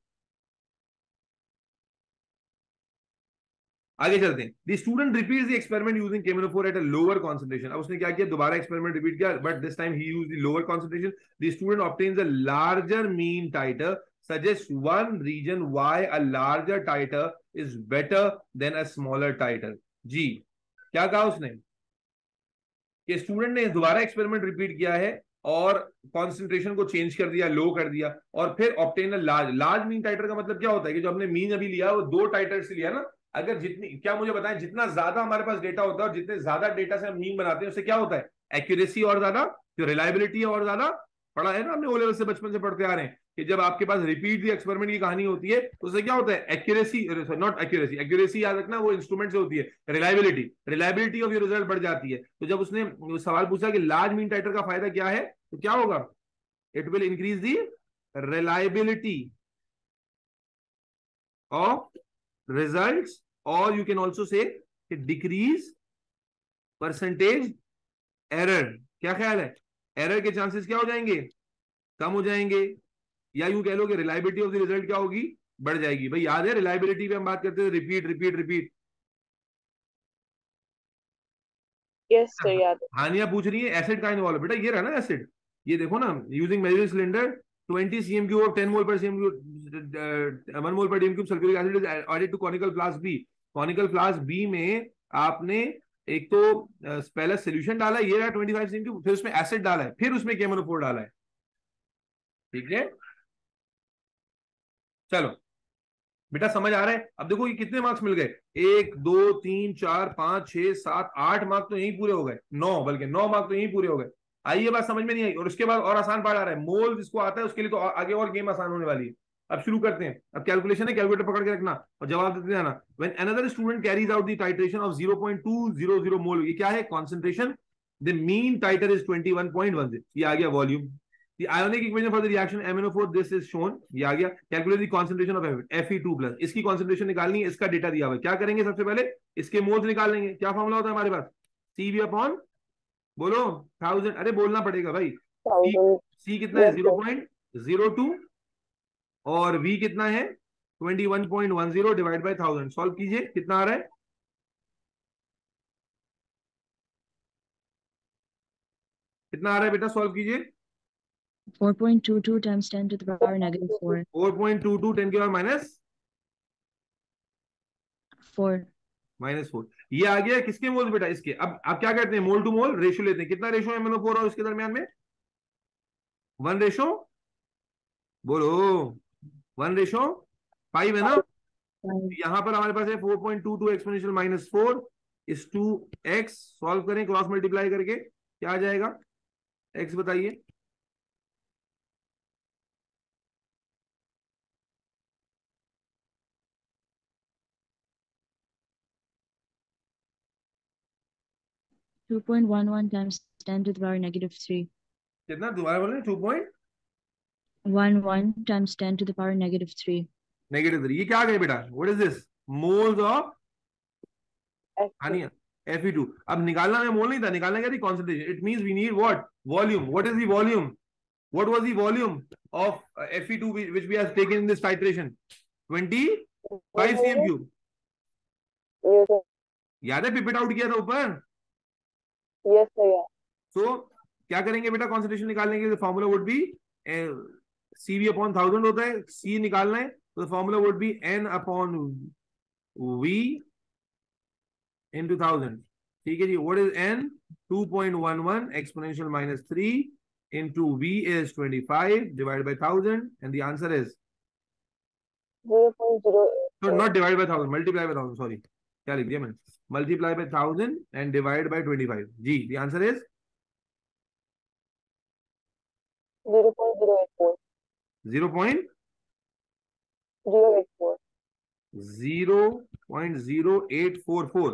S1: आगे चलते हैं। The student repeats the experiment using केमेनोफोर एट अ लोअर कंसंट्रेशन। अब उसने क्या किया? दोबारा एक्सपेरिमेंट रिपीट किया, but this time he used the lower concentration. The student obtains a larger mean titre, suggest one reason why a larger titre is better than a smaller titre. जी क्या कहा उसने? कि स्टूडेंट ने दोबारा experiment repeat किया है और कॉन्सेंट्रेशन को चेंज कर दिया, लो कर दिया, और फिर obtain a large mean titre का मतलब क्या होता है कि जो हमने मीन अभी लिया वो 2 टाइटर से लिया ना। अगर जितनी, क्या मुझे बताएं, जितना ज्यादा हमारे पास डेटा होता है और जितने ज्यादा डेटा से हम मीन बनाते हैं उससे क्या होता है? एक्यूरेसी और ज्यादा, जो रिलायबिलिटी है और ज्यादा। पढ़ा है ना हमने, ओ लेवल से बचपन से पढ़ते आ रहे हैं कि जब आपके पास रिपीट दी एक्सपेरिमेंट की कहानी होती है तो उससे क्या होता है? एक्यूरेसी, नॉट एक्यूरेसी, एक्यूरेसी याद रखना वो इंस्ट्रूमेंट से होती है, reliability, reliability of your result बढ़ जाती है। तो जब उसने सवाल पूछा कि लार्ज मीन टाइटर का फायदा क्या है, तो क्या होगा? It will increase the reliability of results, और you can also say decrease percentage error. क्या ख्याल है? एरर के चांसेस क्या हो जाएंगे? कम हो जाएंगे, या यूं कह लो कि रिलायबिलिटी ऑफ द रिजल्ट क्या होगी? बढ़ जाएगी। भाई याद है रिलायबिलिटी पे हम बात करते थे, repeat repeat repeat.
S2: Yes, sir. याद है.
S1: हानिया पूछ रही है एसिड का इन्वॉल्व, बेटा ये रहा ना एसिड, ये देखो ना, using measuring cylinder 20 cm³ of 10 mole per cm³, 1 mole per dm³ sulphuric acid is added to conical flask B. Conical flask B में आपने एक तो पहला सॉल्यूशन डाला, ये रहा 25 cm³, फिर उसमें एसिड डाला है, फिर उसमें केमोनोफोर डाला है। ठीक है, चलो बेटा समझ आ रहा है? अब देखो ये कितने मार्क्स मिल गए, 1 2 3 4 5 6 7 8 मार्क्स तो यही पूरे हो गए, 9, बल्कि 9 मार्क्स तो यही पूरे हो गए। आई ये बात समझ में नहीं आई? और उसके बाद और आसान पार्ट आ रहा है, मोल जिसको आता है उसके लिए तो आगे और गेम आसान होने वाली है। अब शुरू करते हैं। अब कैलकुलेशन है, कैलकुलेटर पकड़ के रखना और जवाब देते जाना। When another student carries out the titration of 0.200 mole, ये क्या है? Concentration the mean titre is 21.10। ये आ गया volume. The ionic equation for the reaction MnO4 this is shown। ये आ गया। Calculate the concentration of Fe2+। इसकी concentration निकालनी है, इसका डेटा दिया हुआ है। क्या करेंगे सबसे पहले, इसके मोल्स निकाल लेंगे। क्या फॉर्मूला होता है हमारे पास, CV अपॉन, बोलो 1000। अरे बोलना पड़ेगा भाई। C कितना है, 0.02 और V कितना है 21.10 डिवाइड बाय 1000। सॉल्व कीजिए, कितना आ रहा है, कितना आ रहा है बेटा, सॉल्व कीजिए।
S3: 4.22 times 10 to the power negative 4.
S1: 4.22 10 की पावर
S3: -4.
S1: -4। ये आ गया किसके मोल बेटा, इसके। अब क्या कहते हैं, मोल टू मोल रेशियो लेते हैं। कितना रेशियो है MnO4 और इसके दरमियान में, 1 रेशियो, बोलो 1:5 है ना। यहां पर हमारे पास है 4.22 एक्सपोनेंशियल -4 इज 2x। सॉल्व करें क्रॉस मल्टीप्लाई करके, क्या आ जाएगा, x बताइए।
S3: Two 2.11 times 10 to the power negative 3.
S1: कितना, दोबारा बोले,
S3: 2.11 times 10 to the power negative 3.
S1: -3। ये क्या आ गया बेटा, what is this, moles of Hania Fe2। अब निकालना में मोल नहीं था, निकालना क्या थी, concentration. It means we need what, volume. What is the volume, what was the volume of Fe2 which we have taken in this titration, 25 cm3। याद है, पिपेट आउट किया था ऊपर।
S2: Yes sir.
S1: सो क्या करेंगे बेटा, कॉन्सेंट्रेशन निकालने के formula would be CV upon 1000 होता है। C निकालना है तो formula would be N upon V into 1000। ठीक है जी। What is N, 2.11 exponential -3 into V is 25 divided by 1000 and the answer is
S2: 0.08।
S1: so not divided by 1000, multiply by 1000, sorry, क्या लिख दिया मैंने, multiply by 1000 and divide by 25 ji. the answer is
S2: 0.084।
S1: 0.0844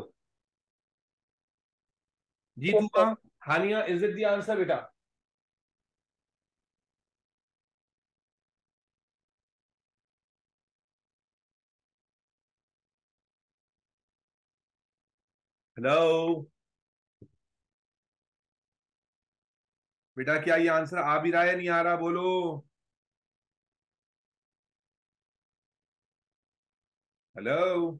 S1: ji.
S2: Yes,
S1: तू का Hania, is it the answer बेटा, hello बेटा, क्या ये आंसर आ भी रहा है, नहीं आ रहा, बोलो। हेलो,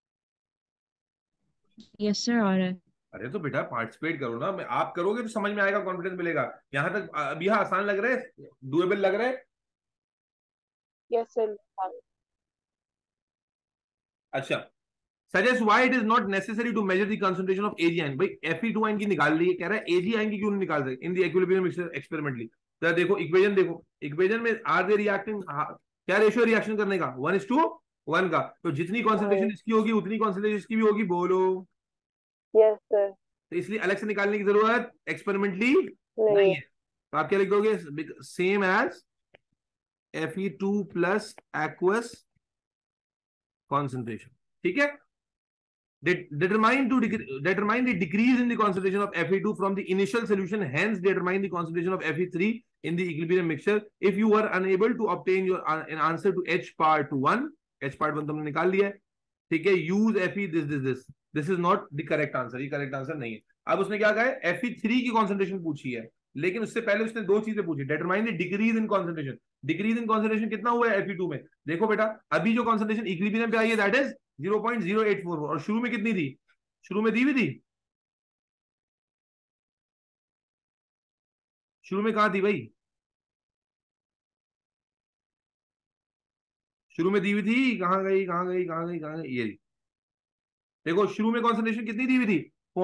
S3: Yes sir, आ रहा है।
S1: अरे तो बेटा पार्टिसिपेट करो ना, मैं आप करोगे तो समझ में आएगा, कॉन्फिडेंस मिलेगा। यहां तक अब यह आसान लग रहा है, डुएबल लग रहा है।
S2: Yes sir.
S1: अच्छा, suggest why it is not necessary to measure the concentration of Ag ion. भाई Fe2 आयन की निकाल ली है, कह रहा है Ag आयन की क्यों नहीं निकाल सकते in the equilibrium mixture experimentally. तो देखो इक्वेशन, देखो इक्वेशन में आर दे रिएक्टिंग, क्या रेशियो रिएक्शन करने का, 1:1 का। तो जितनी कॉन्सेंट्रेशन इसकी होगी उतनी कॉन्सेंट्रेशन इसकी भी होगी, बोलो।
S2: Yes sir.
S1: तो इसलिए अलग से निकालने की जरूरत एक्सपेरिमेंटली नहीं है। तो आप क्या लिख दोगे, same as Fe2 plus aqueous concentration. ठीक है। determine the decrease in the concentration of Fe2 from the initial solution, hence determine the concentration of Fe3 in the equilibrium mixture if you were unable to obtain your an answer to H part 1। H part 1 तुमने निकाल लिया है, ठीक है। use Fe this is not the correct answer, ये correct answer नहीं है। अब उसने क्या कहा है, Fe3 की concentration पूछी है, लेकिन उससे पहले उसने दो चीजें पूछी, determine the decrease in concentration। Decrease in concentration कितना हुआ है Fe2 में, देखो बेटा अभी जो कॉन्सेंट्रेशन इक्विलिब्रियम पे आई है दैट इज 0.084 और शुरू में कितनी थी, शुरू में दी हुई थी, शुरू में कहां थी भाई, शुरू में दी हुई थी, कहां गई कहां गई कहां गई कहां गई, ये देखो शुरू में कॉन्सेंट्रेशन कितनी दी हुई थी,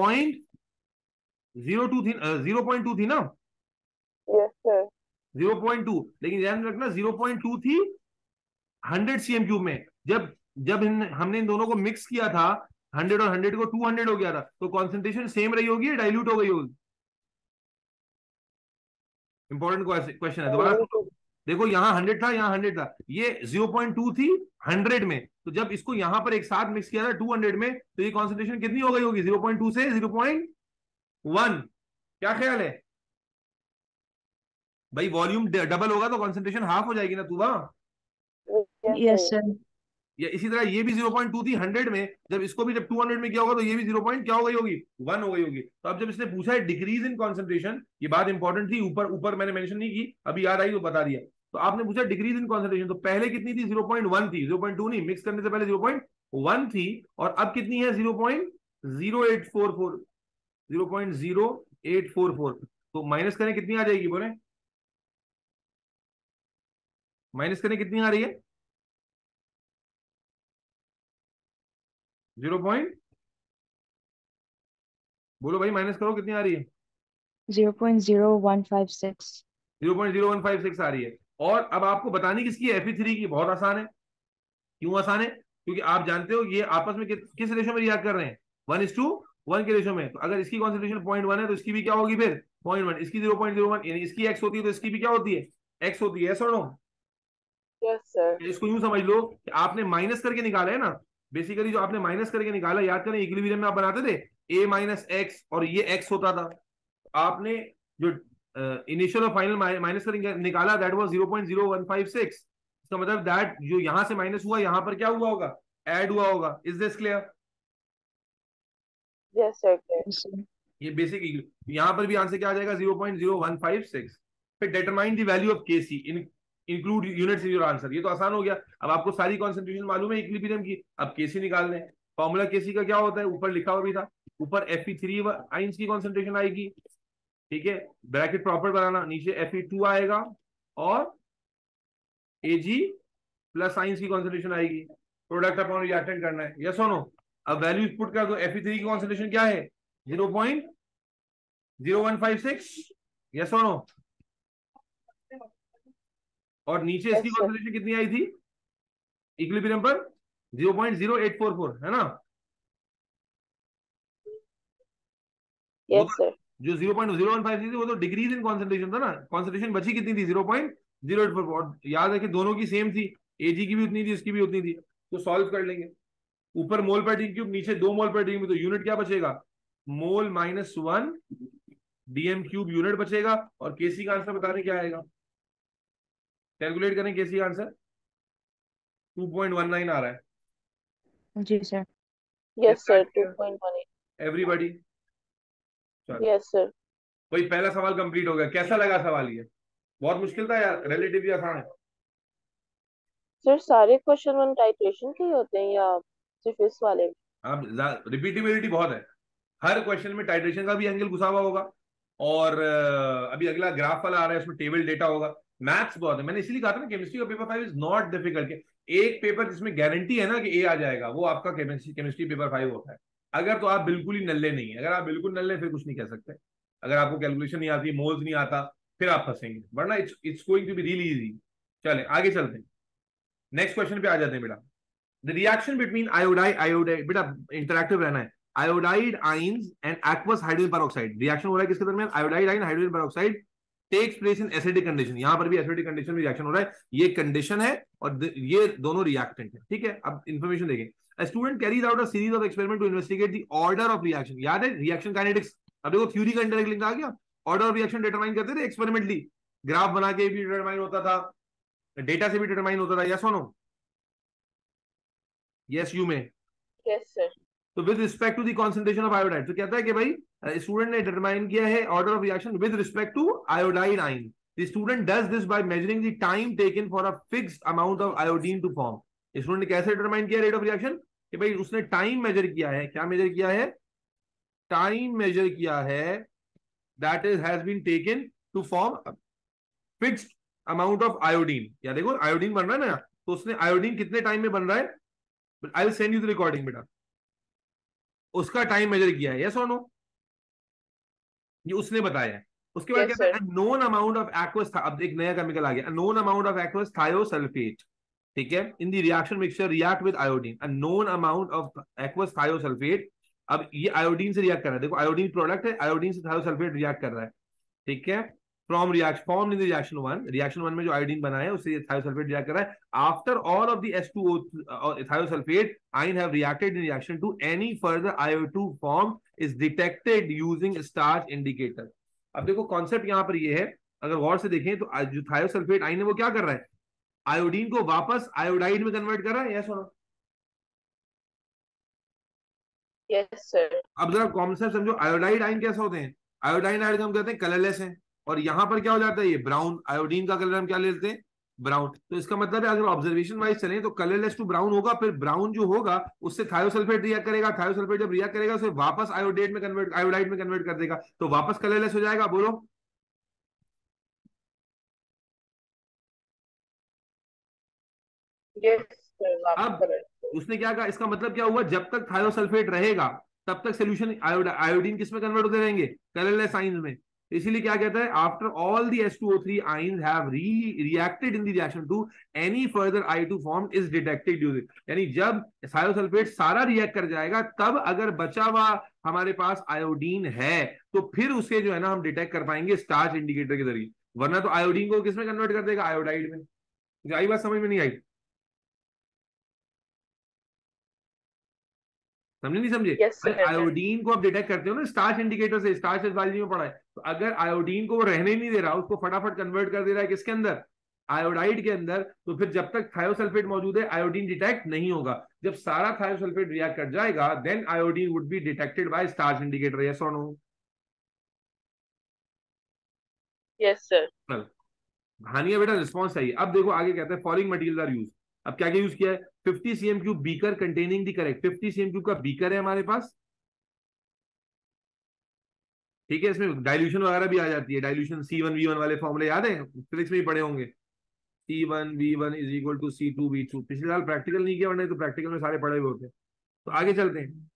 S1: 0.02 थी, 0.2 थी ना।
S2: Yes sir.
S1: 0.2, लेकिन ध्यान रखना 0.2 थी 100 cm3 में। जब जब हमने इन दोनों को मिक्स किया था, 100 और 100 को 200 हो गया था, तो कॉन्सेंट्रेशन सेम रही होगी या डाइल्यूट हो गई होगी, इंपॉर्टेंट क्वेश्चन है। दोबारा देखो यहाँ 100 था, यहाँ 100 था, ये 0.2 थी 100 में, तो जब इसको यहां पर एक साथ मिक्स किया था 200 में, तो ये कॉन्सेंट्रेशन कितनी हो गई होगी, 0.2 से 0.1। क्या ख्याल है भाई? वॉल्यूम डबल होगा तो कॉन्सेंट्रेशन हाफ हो जाएगी ना तू वहां।
S3: Yes, sir.
S1: या इसी तरह ये भी 0.2 थी 100 में, जब इसको भी जब 200 में किया होगा तो ये भी 0 पॉइंट क्या हो गई होगी, 1 हो गई होगी। तो अब जब इसने पूछा है डिक्रीज इन कॉन्सेंट्रेशन, ये बात इंपॉर्टेंट थी, ऊपर ऊपर मैंने मेंशन नहीं की, अभी याद आई तो बता दिया। तो आपने पूछा डिक्रीज इन कॉन्सेंट्रेशन, तो पहले कितनी थी 0.1 थी, 0.2 नहीं, मिक्स करने से पहले 0.1 थी, और अब कितनी है 0.0844, 0.0844। तो माइनस करें कितनी आ जाएगी, बोले माइनस करें कितनी आ रही है, 0 बोलो भाई, माइनस करो कितनी आ रही है,
S3: 0.0156.
S1: 0.0156 आ रही है। और अब आपको बतानी किसकी है, Fe3 की। बहुत आसान है। क्यों आसान है? क्योंकि आप जानते हो ये आपस में किस रेशो में रिएक्ट कर रहे हैं, 1:1 के रेशो में। तो अगर इसकी कॉन्सेंट्रेशन 0.1 है तो इसकी भी क्या होगी फिर 0.1, इसकी 0.01, यानी इसकी x होती है तो इसकी भी क्या होती है, x होती है। ऐसा नो,
S2: Yes, sir.
S1: इसको यूं समझ लो कि आपने माइनस करके निकाला है ना, बेसिकली जो आपने माइनस करके निकाला, याद करें इक्विलिब्रियम में आप बनाते थे a माइनस एक्स और ये x होता था। आपने जो इनिशियल और फाइनल माइनस करके निकाला, दैट वाज 0.0156। इसका मतलब दैट जो यहां से माइनस हुआ यहां पर क्या हुआ होगा, ऐड हुआ होगा। Is this clear?
S2: Yes, sir. Clear.
S3: Yes, sir.
S1: ये बेसिक, यहां पर भी आंसर क्या आ जाएगा 0.0156। फिर determine the value of Kc, include units in your answer. ये तो आसान हो गया। अब आपको सारी कॉन्सेंट्रेशन मालूम है इक्विलिब्रियम की, अब केसी निकाल लें। फॉर्मूला केसी का क्या होता है, ऊपर लिखा हुआ भी था, ऊपर Fe3 आइंस की कॉन्सेंट्रेशन आएगी, ठीक है, ब्रैकेट प्रॉपर बनाना, नीचे Fe2 आएगा और Ag प्लस साइंस की कॉन्सेंट्रेशन आएगी, प्रोडक्ट अपॉन रिएक्टेंट करना है। यस और नो? अब वैल्यू पुट कर दो, Fe3 की कॉन्सेंट्रेशन क्या है 0.0156, यस और नो? और नीचे इसकी
S2: Yes, sir.
S1: कॉन्सेंट्रेशन कितनी आई थी इक्विलिब्रियम पर, 0.0844, है ना? वो
S2: Yes,
S1: तो
S2: sir.
S1: जो 0.0156 थी वो तो डिक्रीज इन कॉन्सेंट्रेशन था ना, कॉन्सेंट्रेशन बची कितनी थी 0.0844। याद है कि दोनों की सेम थी, Ag की भी उतनी थी, इसकी भी उतनी थी, तो सॉल्व कर लेंगे। ऊपर मोल पर डी क्यूब, नीचे 2 मोल पर डी क्यूब, तो यूनिट क्या बचेगा, मोल -1 डीएम क्यूब यूनिट बचेगा। और केसी का आंसर बता रहे क्या आएगा, कैलकुलेट करें, केसी का आंसर 2.19 आ रहा है।
S3: जी sir.
S2: Yes, sir. 2.18.
S1: Everybody,
S2: Yes, sir.
S1: भाई पहला सवाल कंप्लीट हो गया। कैसा लगा सवाल ये? बहुत मुश्किल था यार, रिलेटिवली आसान है।
S2: Sir, सारे क्वेश्चन वन टाइट्रेशन के ही होते हैं या सिर्फ इस वाले में?
S1: हाँ, रिपीटेबिलिटी बहुत है, हर क्वेश्चन में टाइट्रेशन का भी एंगल घुसा हुआ होगा, और अभी अगला ग्राफ वाला आ रहा है, उसमें टेबल डेटा होगा। मैथ्स बहुत है, मैंने इसीलिए कहा था ना केमिस्ट्री का पेपर 5 इज नॉट डिफिकल्ट। एक पेपर जिसमें गारंटी है ना कि ए आ जाएगा, वो आपका केमिस्ट्री पेपर 5 होता है। अगर तो आप बिल्कुल ही नल्ले नहीं है, अगर आप बिल्कुल नल्ले फिर कुछ नहीं कह सकते। अगर आपको कैलकुलेशन नहीं आती, मोल्स नहीं आता, फिर आप फंसेंगे, वरना it's going to be really easy. चले आगे चलते हैं, नेक्स्ट क्वेश्चन पे आ जाते हैं बेटा। द रिएक्शन बिटवीन आयोडाइड, बेटा इंटरैक्टिव रहना है, iodide ions and aqueous hydrogen peroxide. Reaction हो रहा है किसके दरमियान, iodide ion hydrogen peroxide, takes place in acidic condition. यहां पर भी एसिडिक कंडीशन में रिएक्शन हो रहा है, ये कंडीशन है और ये दोनों रिएक्टेंट है, ठीक है। अब इंफॉर्मेशन देखें, a student carries out a series of experiment to investigate the order of reaction। याद है रिएक्शन काइनेटिक्स, अब देखो थ्योरी का इंडायरेक्ट लिंक आ गया। ऑर्डर ऑफ रिएक्शन डिटरमाइन करते थे एक्सपेरिमेंटली, ग्राफ बना के भी डिटरमाइन होता था, डेटा से भी डिटरमाइन होता था। यस और नो? यस यू में।
S2: Yes, sir.
S1: तो with respect to the concentration of iodide, तो कहता है कि भाई स्टूडेंट ने डिटरमाइन किया है order of reaction with respect to iodide ion. The student does this by measuring the time taken for a fixed amount of iodine to form. Student ने कैसे डिटरमाइन किया रेट ऑफ रिएक्शन, कि भाई उसने time measure किया है। क्या major किया है, टाइम मेजर किया है, that is has been taken to form fixed amount of iodine. या देखो आयोडीन बन रहा है ना, तो उसने आयोडीन कितने टाइम में बन रहा है, I will send you the recording बेटा, उसका टाइम मेजर किया है। यस और नो? ये उसने बताया है। उसके बाद
S2: Yes,
S1: कहता
S2: sir.
S1: है नोन अमाउंट ऑफ एक्वस, अब एक नया केमिकल आ गया, known amount of aqueous thiosulphate, ठीक है, in the reaction mixture react with iodine, a known amount of aqueous thiosulphate. अब ये आयोडीन से रिएक्ट कर रहा है, देखो आयोडीन प्रोडक्ट है, आयोडीन से थायोसल्फेट रिएक्ट कर रहा है, ठीक है। From reaction form in the reaction 1 में जो आयोडीन बना है उससे थायोसल्फेट रिएक्ट कर रहा है। After all of the H2O thiosulphate ion have reacted in reaction to any further IO2 form is detected using starch indicator. अब देखो कॉन्सेप्ट यहाँ पर ये है, अगर गौर से देखें तो जो थायोसल्फेट आयन है वो क्या कर रहा है, आयोडीन को वापस आयोडाइड में कन्वर्ट कर रहा है, यस सुनो।
S2: Yes sir.
S1: अब जरा कॉन्सेप्ट समझो, आयोडाइड आयन कैसे होते हैं, आयोडाइन आयन हम कहते हैं कलरलेस है, और यहां पर क्या हो जाता है, ये ब्राउन, आयोडीन का कलर हम क्या लेते हैं, ब्राउन। तो इसका मतलब है अगर ऑब्जर्वेशन वाइज चलें तो कलरलेस टू ब्राउन होगा, फिर ब्राउन जो होगा उससे थायोसल्फेट रिएक्ट करेगा, थायोसल्फेट जब रिएक्ट करेगा उसे वापस आयोडाइड में कन्वर्ट कर देगा, तो वापस कलरलेस हो जाएगा। बोलो
S2: यस सर, आप
S1: अब
S2: करेक्ट।
S1: उसने क्या कहा, इसका मतलब क्या हुआ, जब तक थायोसल्फेट रहेगा तब तक सोल्यूशन आयोडीन किस में कन्वर्ट होते रहेंगे, कलरलेस आइंस में। इसीलिए क्या कहता है, after all the H2O3 ions have reacted in the reaction to any further I2 form is detected during, यानी जब थायोसल्फेट सारा रिएक्ट कर जाएगा तब अगर बचा हुआ हमारे पास आयोडीन है तो फिर उसे जो है ना हम डिटेक्ट कर पाएंगे स्टार्च इंडिकेटर के जरिए, वरना तो आयोडीन को किसमें कन्वर्ट कर देगा, आयोडाइड में। आई बात समझ में नहीं आई, समझे नहीं समझे?
S2: यस
S1: भाई
S2: सर।
S1: आयोडीन को आप डिटेक्ट करते हो ना स्टार्च इंडिकेटर से, स्टार्च बायोलॉजी में पढ़ा है, तो अगर आयोडीन को वो रहने ही नहीं दे रहा, उसको फटाफट कन्वर्ट कर दे रहा है किसके अंदर, आयोडाइड के अंदर, तो फिर जब तक थायोसल्फेट मौजूद है आयोडीन डिटेक्ट नहीं होगा। जब सारा थायोसल्फेट रिएक्ट कर जाएगा then iodine would be detected by starch indicator, yes और नो?
S2: Yes sir.
S1: हानिया बेटा रिस्पॉन्स चाहिए। अब देखो आगे कहते हैं फॉलोइंग मटेरियल आर यूज, अब क्या क्या यूज किया है, 50 cm cube beaker containing the correct, 50 cm cube का बीकर है हमारे पास, ठीक है, इसमें डाइल्यूशन वगैरह भी आ जाती है, डाइल्यूशन C1V1 वाले फॉर्मूले याद है, फिजिक्स में ही पढ़े होंगे, C1V1 is equal to C2V2, पिछले साल प्रैक्टिकल नहीं किया, वरना तो प्रैक्टिकल में सारे पढ़े हुए होते हैं। तो आगे चलते हैं।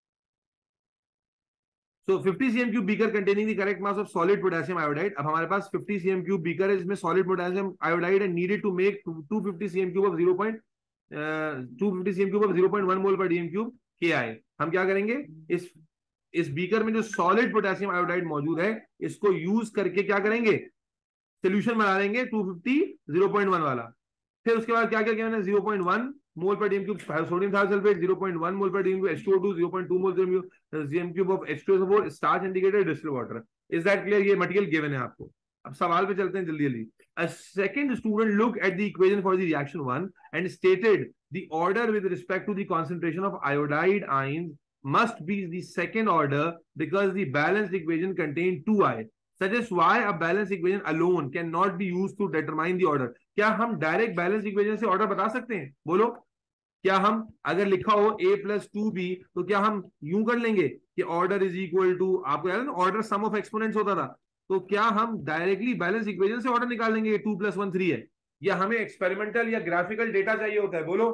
S1: So 50 cm cube beaker containing the correct mass of solid potassium iodide, अब हमारे पास 50 cm क्यूब बीकर है जिसमें सॉलिड पोटेशियम आयोडाइड है, needed to make 250 cm cube of 250 cm cube of 0.1 mole पर डीएम क्यूब KI। हम क्या करेंगे, इस बीकर में जो सॉलिड पोटेशियम आयोडाइड मौजूद है इसको यूज करके क्या करेंगे, सोल्यूशन बना लेंगे 250 0.1 वाला। फिर उसके बाद क्या क्या किया मैंने, 0.1 मोल पर DM cube sodium thiosulphate, 0.1 mole पर DM cube H2O2, 0.2 mole dm cube of H2SO4, starch indicator, distilled water. Is that clear? ये मटेरियल गिवन है आपको। अब सवाल पे चलते हैं जल्दी जल्दी। A second student looked at the equation for the reaction 1 and stated the order with respect to the concentration of iodide ions must be the second order because the balanced equation contained 2I. Suggest why a balanced equation alone cannot be used to determine the order. क्या हम direct balance equation से order बता सकते हैं? बोलो, क्या हम अगर लिखा हो A+2B तो क्या हम यूं कर लेंगे कि ऑर्डर इज इक्वल टू, आपको याद है ना ऑर्डर सम ऑफ एक्सपोनेंट्स होता था, तो क्या हम डायरेक्टली बैलेंस इक्वेशन से ऑर्डर निकाल लेंगे 2 + 1 3 है, या हमें एक्सपेरिमेंटल या ग्राफिकल डेटा चाहिए होता है? बोलो,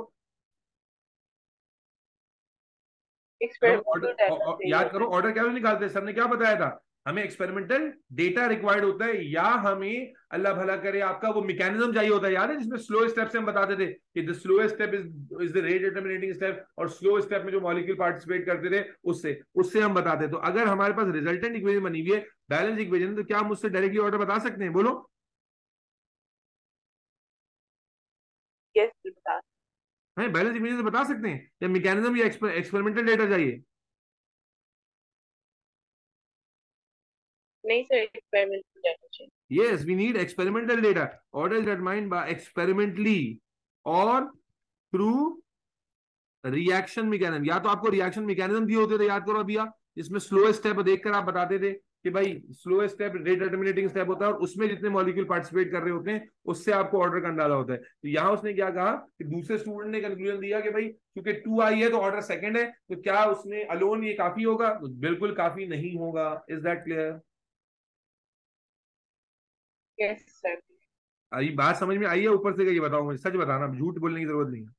S1: याद करो ऑर्डर क्या निकालते हैं, सर ने क्या बताया था, हमें एक्सपेरिमेंटल डेटा रिक्वायर्ड होता है, या हमें अल्लाह भला करे आपका वो मैकेनिज्म चाहिए होता है, याद है जिसमें स्लो स्टेप से हम बताते थे कि the slowest step is the rate determining step, और स्लो स्टेप में जो मॉलिक्यूल पार्टिसिपेट करते थे उससे हम बताते। तो अगर हमारे पास रिजल्टेंट इक्वेशन बनी हुई है बैलेंस इक्वेशन, तो क्या हम उससे डायरेक्टली ऑर्डर बता सकते हैं? बोलो, बैलेंस इक्वेशन से बता सकते हैं, या मैकेनिज्म या एक्सपेरिमेंटल डेटा चाहिए?
S2: नहीं सर, एक्सपेरिमेंटल डेटा चाहिए।
S1: Yes, we need experimental data. Order is determined by experimentally or through reaction mechanism. या तो आपको रिएक्शन मैकेनिज्म दिए होते थे, याद करो अभी आप, जिसमें स्लो स्टेप देखकर आप बताते थे कि भाई slow step rate determining step होता है और उसमें जितने मॉलिक्यूल पार्टिसिपेट कर रहे होते हैं उससे आपको ऑर्डर करना डाला होता है। तो यहाँ उसने क्या कहा कि दूसरे स्टूडेंट ने कंक्लूजन दिया कि भाई क्योंकि 2I है तो ऑर्डर सेकंड है, तो क्या उसमें अलोन ये काफी होगा? तो बिल्कुल काफी नहीं होगा। Is that clear?
S2: Yes sir.
S1: अभी बात समझ में आई है? ऊपर से ये बताओ, मुझे सच बताना, झूठ बोलने की जरूरत नहीं है,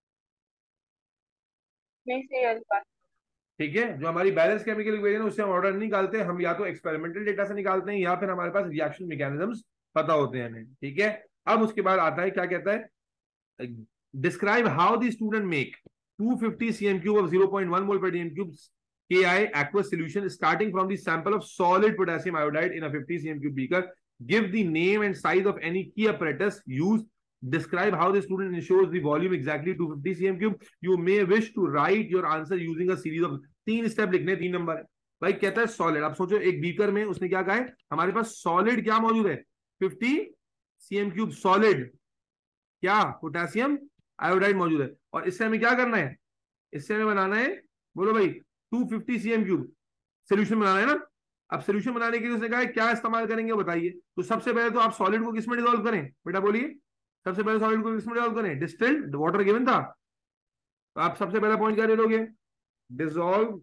S2: नहीं सर, ये बात
S1: ठीक है? जो हमारी बैलेंस केमिकल इक्वेशन है उससे हम ऑर्डर नहीं निकालते, हम या तो एक्सपेरिमेंटल डेटा से निकालते हैं या फिर हमारे पास रिएक्शन मैकेनिज्म्स पता होते हैं हमें, ठीक है? अब उसके बाद आता है क्या कहता है, describe how the student make 250 cm cube of 0.1 mole per dm cube KI aqueous solution starting from the sample of solid potassium iodide in a 50 cm cube beaker. Give the name and size of any key apparatus used. Describe how the student ensures the volume exactly 250 cm cube. You may wish to write your answer using a series of 3 step लिखने, 3 number है, भाई कहता है solid. आप सोचो एक beaker में उसने क्या कहा है, हमारे पास सॉलिड क्या मौजूद है, 50 cm³ सॉलिड क्या, पोटेशियम आयोडाइड मौजूद है। और इससे हमें क्या करना है, इससे हमें बनाना है, बोलो भाई, 250 cm³ सोल्यूशन बनाना है ना। अब सोल्यूशन बनाने के लिए उसने कहा है क्या इस्तेमाल करेंगे बताइए। तो सबसे पहले तो आप सॉलिड को किसमें डिसॉल्व करें, बेटा बोलिए। सबसे पहले सॉलिड को किसमें डिसॉल्व करें, डिस्टिल्ड वाटर गिवन था। तो आप सबसे पहला पॉइंट क्या दे दोगे, dissolve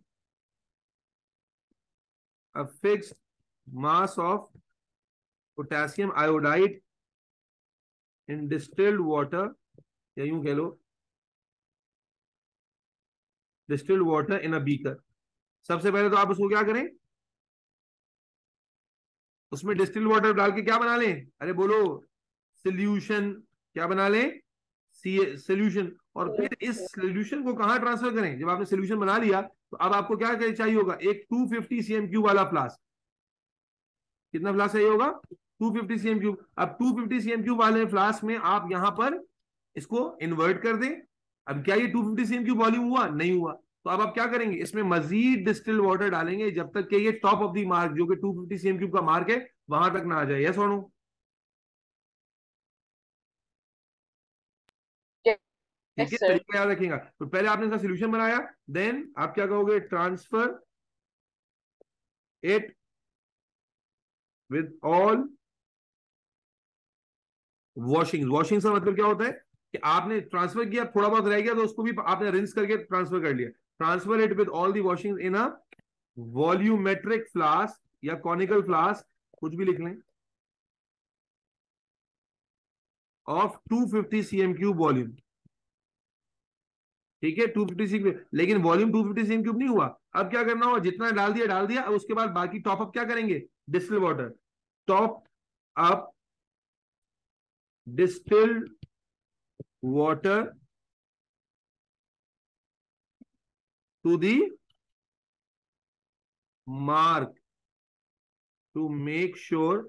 S1: a fixed mass of potassium iodide in distilled water, या यूं कह लो distilled water in a beaker। सबसे पहले तो आप उसको क्या करें, उसमें डिस्टिल्ड वाटर डाल के क्या बना लें, अरे बोलो सोल्यूशन, क्या बना लें, सोल्यूशन। और फिर इस सोल्यूशन को कहां ट्रांसफर करें, जब आपने सोल्यूशन बना लिया तो अब आपको क्या चाहिए होगा, एक 250 cm³ वाला फ्लास्क। कितना फ्लास्क चाहिए होगा, 250 cm³। अब 250 cm³ वाले फ्लास्क में आप यहां पर इसको इन्वर्ट कर दें। अब क्या ये 250 cm³ वॉल्यूम हुआ, नहीं हुआ। तो अब आप क्या करेंगे, इसमें मजीद डिस्टिल वाटर डालेंगे जब तक कि ये टॉप ऑफ द मार्क जो कि 250 cm³ का मार्क है वहां तक ना आ जाए। यस और नो। ठीक है,
S2: यस सर।
S1: तरीका याद रखिएगा। तो पहले आपने इसका सोल्यूशन बनाया, देन आप क्या कहोगे, transfer it with all washing. Washing का मतलब क्या होता है कि आपने ट्रांसफर किया, थोड़ा बहुत रह गया तो उसको भी आपने रिंस करके ट्रांसफर कर लिया। Transfer it with all the washing in a volumetric flask या कॉनिकल फ्लास्क, कुछ भी लिख लें, ऑफ 250 cm³ वॉल्यूम। ठीक है, 250 cm, लेकिन वॉल्यूम 250 cm³ नहीं हुआ। अब क्या करना होगा, जितना डाल दिया डाल दिया। अब उसके बाद बाकी टॉप अप क्या करेंगे, distil water, top up distilled water to the mark to make sure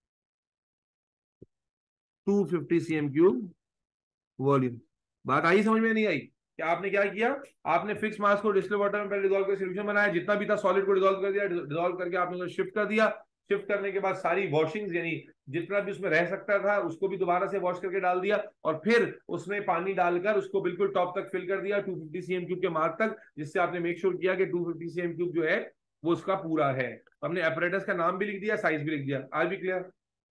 S1: 250 cm³ volume. बात आई समझ में, नहीं आई, कि आपने क्या किया, आपने फिक्स मास को डिस्टिल वाटर में पहले डिसॉल्व कर सोल्यूशन बनाया, जितना भी था सॉलिड को डिसॉल्व कर दिया, डिसॉल्व करके आपने उसको शिफ्ट कर दिया। शिफ्ट करने के बाद सारी वॉशिंग्स यानी जितना भी उसमें रह सकता था उसको भी दोबारा से वॉश करके डाल दिया, और फिर उसमें पानी डालकर उसको बिल्कुल टॉप तक फिल कर दिया 250 cm³ के मार्क तक, जिससे आपने मेक श्योर किया कि 250 cm³ जो है वो उसका पूरा है। हमने एपरेटस का नाम भी लिख दिया, साइज भी लिख दिया। आज भी क्लियर।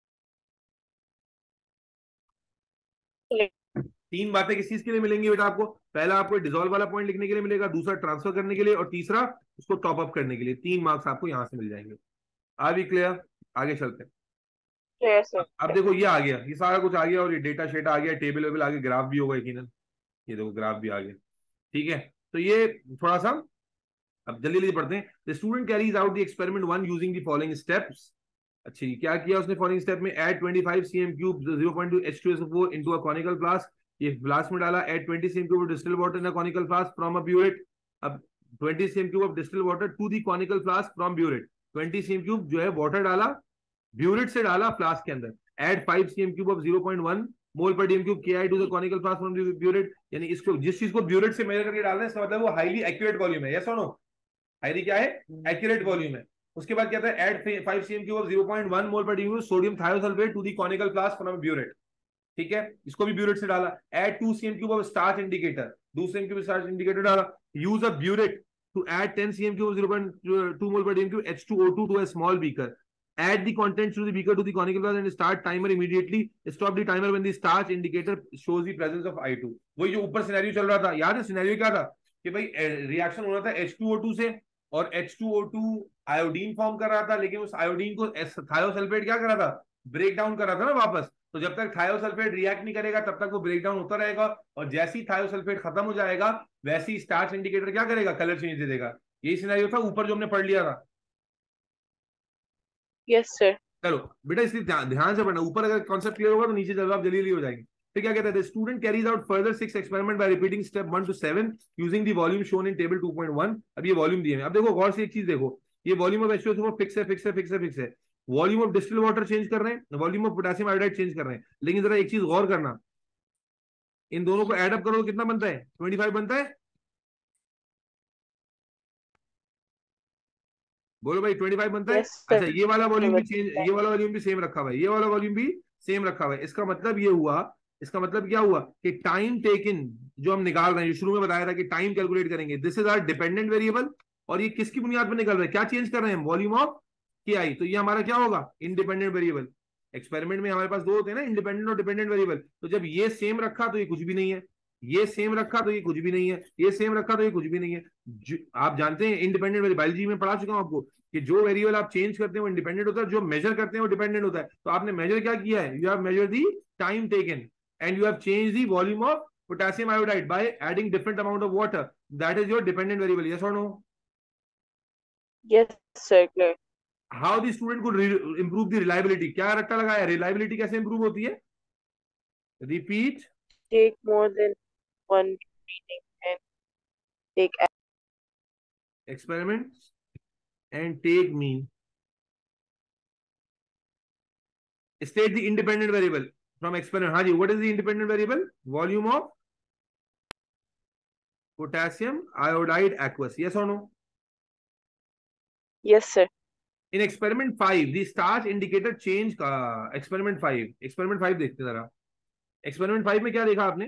S1: तीन बातें किस चीज के लिए मिलेंगी बेटा आपको, पहला आपको डिसॉल्व वाला पॉइंट लिखने के लिए मिलेगा, दूसरा ट्रांसफर करने के लिए, और तीसरा उसको टॉप अप करने के लिए। 3 मार्क्स आपको यहां से मिल जाएंगे। आज भी क्लियर, आगे चलते हैं।
S2: Yes sir.
S1: अब देखो ये आ गया, ये सारा कुछ आ गया, और ये डेटा शेटा आ गया, टेबल वेबल आ गया, ग्राफ भी होगा यकीनन। ये देखो ग्राफ भी आ गया। ठीक है, तो ये थोड़ा सा अब जल्दी जल्दी पढ़ते हैं। The student carries out the experiment 1 using the following steps. अच्छा, क्या किया उसने फॉलोइंग स्टेप में, add 25 cm³ 0.2 H2SO4 into a conical flask. ये फ्लास्क में डाला, add 20 cm³ of distilled water in a conical flask from a burette. अब 20 cm³ of distilled water to the conical flask from burette. 20 cm³ जो है water डाला, burette से डाला flask के अंदर। Add 5 cm³ of 0.1 mole per dm³ KI to the conical flask from burette. यानी इसको जिस चीज को ब्यूरेट से मेजर करके डालना है इसका मतलब वो हाईली एक्यूरेट वॉल्यूम है। यस और नो, हाईली क्या है, एक्यूरेट वॉल्यूम है। उसके बाद क्या था, add 5 cm³ of 0.1 mole per dm³ sodium thiosulphate to the conical flask from burette. ठीक है, इसको भी ब्यूरेट से डाला। Add 2 cm³ of starch indicator, 2 cm³ starch indicator डाला। Use a burette to add 10 cm³ of 0.2 mol per dm³ H2O2 to a small beaker. Add the contents to the beaker to the conical glass and start timer immediately. Stop the timer when the starch indicator shows the presence of I2. वही जो ऊपर scenario चल रहा था, याद है scenario क्या था कि भाई रिएक्शन हो रहा था H2O2 से, और H2O2 आयोडीन फॉर्म कर रहा था, लेकिन उस आयोडीन को थायोसल्फेट क्या कर रहा था, ब्रेक डाउन कर रहा था ना वापस। तो जब तक थायोसल्फेट रिएक्ट नहीं करेगा तब तक वो ब्रेक डाउन होता रहेगा, और जैसे ही थायोसल्फेट खत्म हो जाएगा वैसे ही स्टार्च इंडिकेटर क्या करेगा, कलर चेंज दे देगा। यही सिनेरियो था ऊपर जो हमने पढ़ लिया था।
S2: Yes sir.
S1: चलो बेटा इसलिए ध्यान से पढ़ना, ऊपर अगर कॉन्सेप्ट क्लियर होगा तो नीचे जवाब जल्दी जल्दी हो जाएंगे। फिर क्या कहते हैं, student carries out further 6 experiment by repeating step 1 to 7 using the volume shown in table 2.1। अब ये वॉल्यूम दिए हैं। अब देखो गौर से एक चीज देखो, ये वॉल्यूम ऑफ H2SO4 फिक्स है, फिक्स है, फिक्स है, फिक्स है। Volume of distil water change कर रहे हैं, volume of potassium iodide change कर रहे हैं, लेकिन जरा एक चीज गौर करना, इन दोनों को एड अप करो तो कितना बनता है, 25 बनता है। बोलो भाई 25 बनता है।
S2: Yes sir.
S1: अच्छा ये वाला वॉल्यूम भी चेंज,
S2: बनता है।
S1: ये वाला वॉल्यूम भी सेम रखा हुआ है, ये वाला वॉल्यूम भी सेम रखा हुआ है। इसका मतलब ये हुआ, इसका मतलब क्या हुआ कि टाइम टेकन जो हम निकाल रहे हैं, शुरू में बताया था कि टाइम कैलकुलेट करेंगे, this is our dependent variable. और ये किसकी बुनियाद पर निकल रहा है, क्या चेंज कर रहे हैं, वॉल्यूम ऑफ के आई। तो ये हमारा क्या होगा, इंडिपेंडेंट वेरिएबल। एक्सपेरिमेंट में हमारे पास दो होते हैं ना, इंडिपेंडेंट और डिपेंडेंट वेरिएबल। तो जब ये सेम रखा तो ये कुछ भी नहीं है, ये सेम रखा तो ये कुछ भी नहीं है, ये सेम रखा तो ये कुछ भी नहीं है। आप जानते हैं इंडिपेंडेंट वेरिएबल, बायोलॉजी में पढ़ा चुका हूं आपको कि जो वेरिएबल आप चेंज करते हैं वो इंडिपेंडेंट होता है, जो मेजर करते हैं वो डिपेंडेंट होता है। तो आपने मेजर क्या किया है, you have measure the time taken and you have change the volume of potassium iodide by adding different amount of water, that is your dependent variable. Yes और no?
S2: Yes sir clear.
S1: How the student को improve the reliability, क्या रट्टा लगाया, reliability कैसे improve होती है, repeat
S2: take more than one reading and take
S1: experiment and take mean. State the independent variable from experiment. हाँ जी, what is the independent variable? Volume of potassium iodide aqueous. Yes or no?
S2: Yes sir.
S1: In experiment 5, the starch indicator change का experiment 5, experiment 5 देखते जरा। experiment 5 में क्या देखा आपने,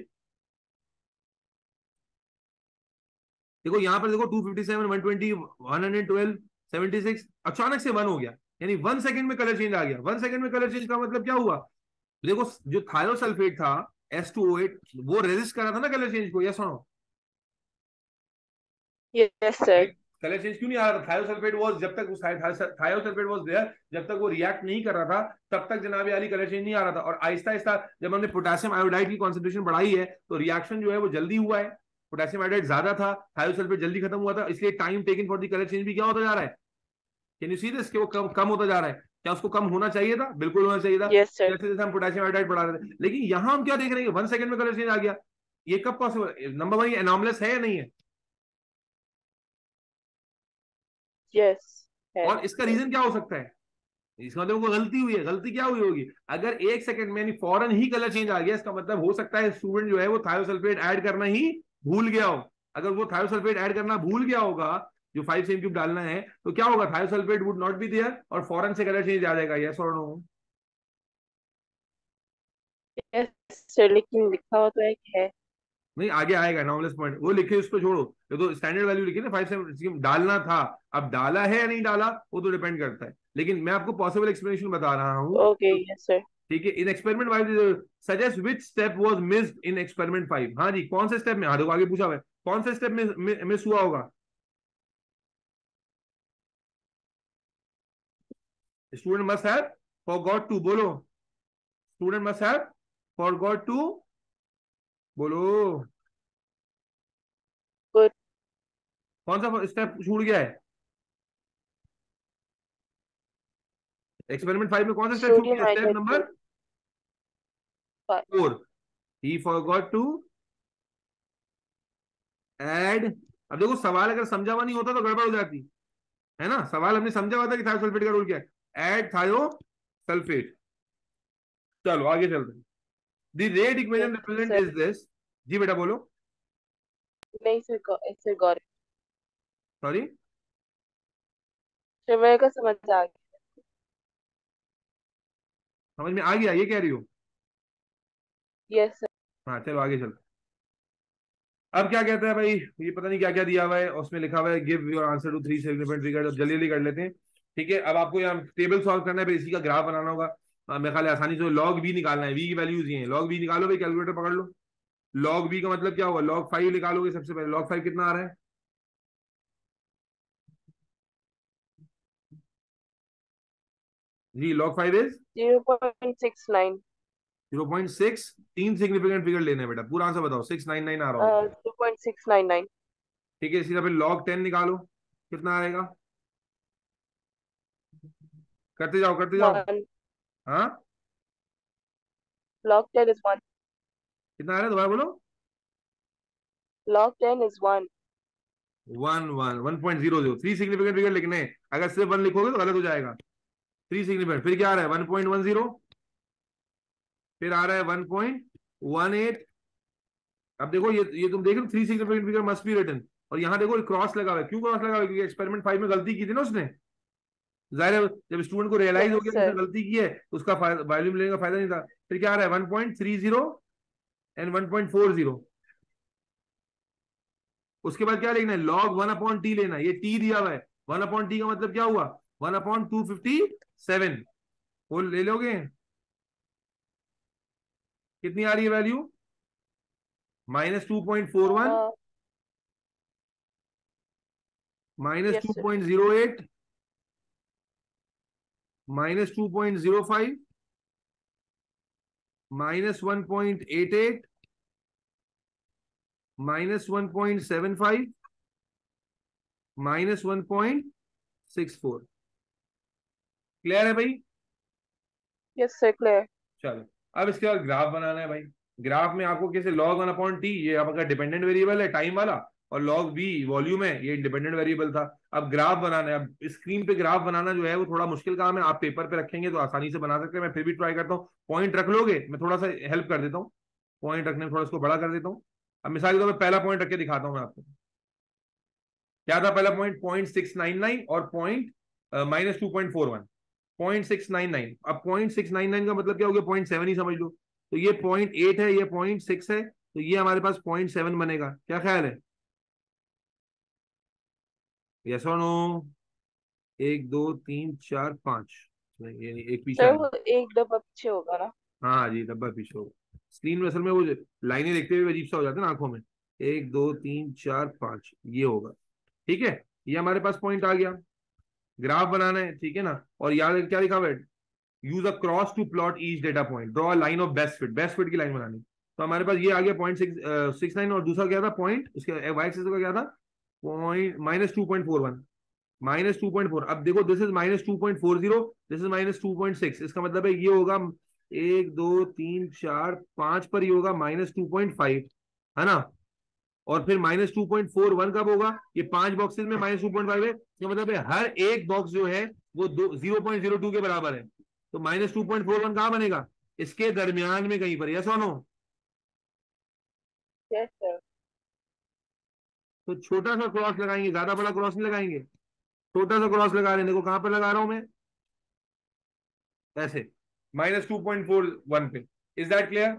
S1: देखो यहाँ पर देखो 257, 120, 112, 76, अचानक से 1 हो गया, यानी 1 सेकंड में कलर चेंज आ गया। 1 सेकंड में कलर चेंज का मतलब क्या हुआ, देखो जो थायोसल्फेट था S2O8 वो रेजिस्ट कर रहा था ना कलर चेंज को। यस और no?
S2: Yes sir.
S1: Colour change क्यों नहीं आ रहा था, थायोसल्फेट वाज, जब तक थायोसल्फेट वाज देयर, जब तक वो रिएक्ट नहीं कर रहा था तब तक जनाब आली कलर चेंज नहीं आ रहा था। और आहिस्ता आहिस्ता जब हमने पोटेशियम आयोडाइड की कॉन्सेंट्रेशन बढ़ाई है तो रिएक्शन जो है वो जल्दी हुआ है, पोटेशियम आयोडाइड ज्यादा था, थायोसल्फेट जल्दी खत्म हुआ था, इसलिए time taken for the colour change भी क्या होता जा रहा है, कैन यू सी दिस, कि वो कम होता जा रहा है। क्या उसको कम होना चाहिए था, बिल्कुल होना चाहिए था,
S2: यस सर।
S1: जैसे जैसे हम पोटेशियम आयोडाइड बढ़ा रहे थे। लेकिन यहां हम क्या देख रहे हैं, 1 सेकंड में कलर चेंज आ गया, ये कब पॉसिबल, नंबर 1 ये एनॉमलस है या नहीं है,
S2: यस है
S1: और इसका
S2: सर।
S1: रीजन क्या हो सकता है, इसका मतलब कोई गलती हुई है, गलती क्या हुई होगी, अगर 1 सेकंड में फौरन ही कलर चेंज आ गया, इसका मतलब हो सकता है स्टूडेंट जो है वो थायोसल्फेट ऐड करना ही भूल गया हो। अगर वो थायोसल्फेट ऐड करना भूल गया होगा, जो 5 सेम क्यूब डालना है, तो क्या होगा, thiosulphate would not be there और फौरन से कलर चेंज आ जाएगा। यस और नो?
S2: यस सर, लेकिन लिखा हुआ तो एक है।
S1: नहीं आगे आएगा नॉर्मलेस पॉइंट, वो लिखे उसको छोड़ो, ये तो स्टैंडर्ड वैल्यू लिखी ना 5 सेम डालना था, अब डाला है या नहीं डाला वो तो डिपेंड करता है, लेकिन मैं आपको पॉसिबल एक्सप्लेनेशन बता रहा हूँ।
S2: Okay yes sir.
S1: ठीक है, in experiment 5 suggest which step was missed in experiment 5। हाँ जी, कौन से स्टेप में, हाँ देखो आगे पूछा हुआ है, कौन से स्टेप में मिस हुआ होगा, student must have forgot to, बोलो student must have forgot to, बोलो
S2: गुड।
S1: कौन सा स्टेप छूट गया है, एक्सपेरिमेंट 5 में कौन सा स्टेप छूट
S2: सोडियम
S1: गया, step
S2: hydrate
S1: number 4, he forgot to add. अब देखो सवाल अगर समझा हुआ नहीं होता तो गड़बड़ हो जाती है ना, सवाल हमने समझा हुआ था कि थायोसल्फेट का रूल क्या है, ऐड थायोसल्फेट। चलो आगे चलते हैं, the rate equation represent
S2: sir.
S1: Is this. जी बेटा बोलो,
S2: नहीं सर, सर गौर,
S1: सॉरी
S2: सर मेरे को समझ आ गया।
S1: समझ में आ गया, ये कह रही हो,
S2: यस सर।
S1: हाँ चलो आगे चलते। अब क्या कहता है भाई, ये पता नहीं क्या क्या दिया हुआ है, उसमें लिखा हुआ है give your answer to 3 significant figure, जल्दी जल्दी कर लेते हैं। ठीक है, अब आपको यहाँ टेबल सॉल्व करना है, फिर इसी का ग्राफ बनाना होगा। मेरे ख्याल है आसानी से लॉग बी निकालना है, वी की वैल्यूज ये है, लॉग बी निकालो भाई, कैलकुलेटर पकड़ लो। लॉग बी का मतलब क्या होगा, लॉग 5 निकालोगे सबसे पहले, लॉग 5 कितना आ रहा है, जी लॉग 5 इज
S2: 0.69।
S1: 0.6, 3 सिग्निफिकेंट फिगर लेने बेटा, पूरा आंसर बताओ, 699 आ रहा होगा।
S2: 2.699।
S1: ठीक है, इसी तरह फिर लॉग 10 निकालो, कितना आएगा, करते जाओ करते जाओ।
S2: 1।
S1: हाँ
S2: log 10 is 1।
S1: कितना आ रहा है, दोबारा बोलो।
S2: log 10 is 1।
S1: 1.00, 3 सिग्निफिकेंट फिगर लिखने हैं, अगर सिर्फ 1 लिखोगे तो गलत हो जाएगा। 3 सिग्निफिकेंट, फिर क्या आ रहा है 1.10, फिर आ रहा है 1.18। अब देखो ये तुम देख रहे हो, 3 significant figure must be written, और यहाँ देखो क्रॉस लगा हुआ है, क्यों क्रॉस लगा हुआ है, क्योंकि एक्सपेरिमेंट 5 में गलती की थी ना उसने, जाहिर है जब स्टूडेंट को रियलाइज हो
S2: यस
S1: गया कि उसने
S2: सर।
S1: गलती की है तो उसका वैल्यू मिलने का फायदा नहीं था। फिर क्या आ रहा है 1.30 एंड 1.40। उसके बाद क्या लिखना है, log 1/t लेना है। ये t दिया हुआ है, 1/t का मतलब क्या हुआ, 1/257। वो ले लोगे, कितनी आ रही है वैल्यू, -2.41,
S2: यस सर।
S1: -2.08, -2.05, -1.88, -1.75, -1.64। क्लियर है भाई?
S2: Yes sir clear.
S1: चलो, अब इसके बाद ग्राफ बनाना है भाई। ग्राफ में आपको कैसे, log 1/t ये आपका डिपेंडेंट वेरिएबल है टाइम वाला, और log v वॉल्यूम है, ये इंडिपेंडेंट वेरिएबल था। अब ग्राफ बनाना है। अब स्क्रीन पे ग्राफ बनाना जो है वो थोड़ा मुश्किल काम है, आप पेपर पे रखेंगे तो आसानी से बना सकते हैं, मैं फिर भी ट्राई करता हूँ। पॉइंट रख लोगे, मैं थोड़ा सा हेल्प कर देता हूँ, पॉइंट रखने में थोड़ा इसको बड़ा कर देता हूँ। अब मिसाल के तौर पर पहला पॉइंट रख के दिखाता हूँ मैं आपको। क्या था पहला पॉइंट, 0.699 और पॉइंट -2.41, 0.699। अब 0.699 का मतलब क्या हो गया, 0.7 ही समझ लो। तो ये 0.8 है, ये 0.6 है, तो ये हमारे पास 0.7 बनेगा। क्या ख्याल है, यस और नो? 1 2 3 4 5, यानी एक पीछे आ
S2: सर
S1: गया।
S2: वो एक डब्बा पीछे होगा ना।
S1: हाँ हाँ जी, डब्बा पीछे होगा। स्क्रीन में असल में वो लाइनें देखते हुए अजीब सा हो जाता है ना आंखों में। 1 2 3 4 5 ये होगा, ठीक है। ये हमारे पास पॉइंट आ गया। ग्राफ बनाना है, ठीक है ना। और याद क्या लिखा हुआ है, use a cross to plot each data point, draw a line of best fit, best fit की लाइन बनानी। तो हमारे पास ये आ गया 0.669, और दूसरा क्या था पॉइंट, उसके वाई एक्सिस का क्या था, पॉइंट -2.41, -2.4। अब देखो दिस इज -2.40, दिस इज -2.6, इसका मतलब है ये होगा 1 2 3 4 5 पर, ये होगा -2.5, है ना। और फिर -2.41 कब होगा, ये 5 बॉक्सेस में -2.5 है, इसका मतलब है हर एक बॉक्स जो है वो 0.02 के बराबर है। तो -2.41 कहां बनेगा, इसके दरमियान में कहीं पर, यस और नो?
S2: Yes sir.
S1: तो छोटा सा क्रॉस लगाएंगे, ज्यादा बड़ा क्रॉस नहीं लगाएंगे, छोटा सा क्रॉस लगा रहे हैं। देखो कहां पर लगा रहा हूं मैं, ऐसे -2.41 पे। Is that clear?